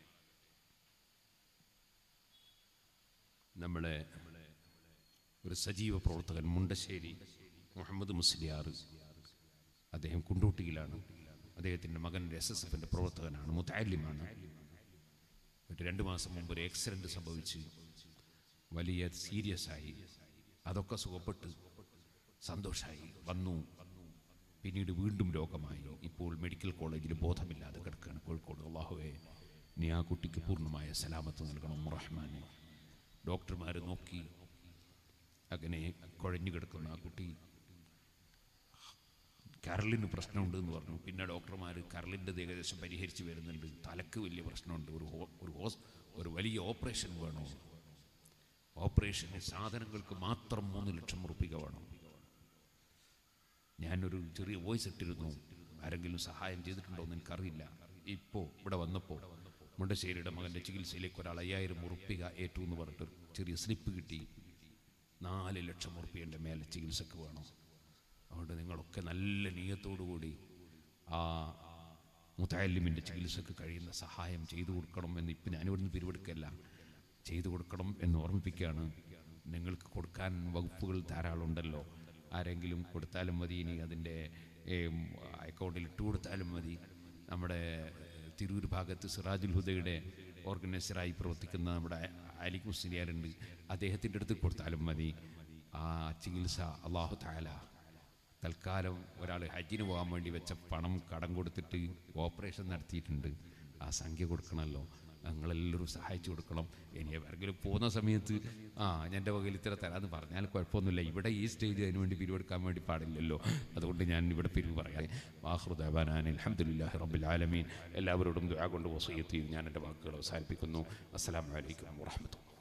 നമ്മളെ ഒരു സജീവ പ്രവർത്തകൻ മുണ്ടശ്ശേരി മുഹമ്മദ് മുസ്ലിയാർ, അദ്ദേഹം കുണ്ടൂട്ടിയിലാണ്. അദ്ദേഹത്തിൻ്റെ മകൻ എസ് എസ് എഫിൻ്റെ പ്രവർത്തകനാണ്, മുത്തഅല്ലിമാണ്. ഒരു രണ്ട് മാസം മുമ്പ് ഒരു ആക്സിഡൻറ്റ് സംഭവിച്ച് വലിയ സീരിയസ് ആയി. അതൊക്കെ സുഖപ്പെട്ട് സന്തോഷമായി വന്നു. പിന്നീട് വീണ്ടും രോഗമായി. ഇപ്പോൾ മെഡിക്കൽ കോളേജിൽ ബോധമില്ലാതെ കിടക്കുകയാണ് കോഴിക്കോട്. അല്ലാഹുവേ, നീ ആ കുട്ടിക്ക് പൂർണ്ണമായ സലാമത്ത് നൽകണം റഹ്മാനെ. ഡോക്ടർമാർ നോക്കി അങ്ങനെ കുഴഞ്ഞു കിടക്കുന്ന ആ കുട്ടി കരളിന് പ്രശ്നമുണ്ട് എന്ന് പറഞ്ഞു. പിന്നെ ഡോക്ടർമാർ കരളിൻ്റെ ഏകദേശം പരിഹരിച്ച് വരുന്നുണ്ട്. തലക്ക് വലിയ പ്രശ്നമുണ്ട്. ഒരു ഒരു ഹോസ് ഒരു വലിയ ഓപ്പറേഷൻ വേണോ? ഓപ്പറേഷന് സാധനങ്ങൾക്ക് മാത്രം മൂന്ന് ലക്ഷം റുപ്പിക വേണം. ഞാനൊരു ചെറിയ വോയിസ് ഇട്ടിരുന്നു. ആരെങ്കിലും സഹായം ചെയ്തിട്ടുണ്ടോ എന്ന് എനിക്കറിയില്ല. ഇപ്പോൾ ഇവിടെ വന്നപ്പോൾ മുണ്ടശ്ശേരിയുടെ മകൻ്റെ ചികിത്സയിലേക്ക് ഒരാൾ അയ്യായിരം ഉറുപ്പിക ഏറ്റു എന്ന് പറഞ്ഞിട്ട് ചെറിയ സ്ലിപ്പ് കിട്ടി. നാല് ലക്ഷം ഉറുപ്പികൻ്റെ മേലെ ചികിത്സക്ക് വേണം. അതുകൊണ്ട് നിങ്ങളൊക്കെ നല്ല നിയ്യത്തോടുകൂടി ആ മുത്തഅല്ലിമിൻ്റെ ചികിത്സക്ക് കഴിയുന്ന സഹായം ചെയ്തു കൊടുക്കണം എന്ന് ഇപ്പം ഞാനിവിടുന്ന് പിരിവെടുക്കല്ല, ചെയ്തു കൊടുക്കണം എന്ന് ഓർമ്മിപ്പിക്കുകയാണ്. നിങ്ങൾക്ക് കൊടുക്കാൻ വകുപ്പുകൾ ധാരാളം ഉണ്ടല്ലോ. ആരെങ്കിലും കൊടുത്താലും മതി. ഇനി അതിൻ്റെ അക്കൗണ്ടിൽ ഇട്ട് കൊടുത്താലും മതി. നമ്മുടെ തിരൂർ ഭാഗത്ത് സിറാജുൽ ഹുദയുടെ ഓർഗനൈസറായി പ്രവർത്തിക്കുന്ന നമ്മുടെ അലി മുസ്ലിയാരുണ്ട്. അദ്ദേഹത്തിൻ്റെ അടുത്ത് കൊടുത്താലും മതി. ആ ചികിത്സ അല്ലാഹു തആല തൽക്കാലം ഒരാൾ ഹജ്ജിന് പോകാൻ വേണ്ടി വെച്ച പണം കടം കൊടുത്തിട്ട് ഓപ്പറേഷൻ നടത്തിയിട്ടുണ്ട്. ആ സംഖ്യ കൊടുക്കണമല്ലോ. ഞങ്ങളെല്ലാവരും സഹായിച്ചു കൊടുക്കണം. ഇനി ആരെങ്കിലും പോകുന്ന സമയത്ത് ആ എൻ്റെ വകയിൽ ഇത്ര തരാമെന്ന് പറഞ്ഞാൽ കുഴപ്പമൊന്നുമില്ല. ഇവിടെ ഈ സ്റ്റേജ് അതിന് വേണ്ടി പിരിവെടുക്കാൻ വേണ്ടി പാടില്ലല്ലോ. അതുകൊണ്ട് ഞാൻ ഇവിടെ പിരിവ് പറയാം. ആഖിറു ദഅവാനാ അൽഹംദുലില്ലാഹി റബ്ബിൽ ആലമീൻ. എല്ലാവരോടും ദുആ കൊണ്ട് വസിയത്ത് ചെയ്ത് ഞാൻ എൻ്റെ വാക്കുകൾ അവസാനിപ്പിക്കുന്നു. അസ്സലാമു അലൈക്കും വറഹ്മത്തുള്ളാഹി.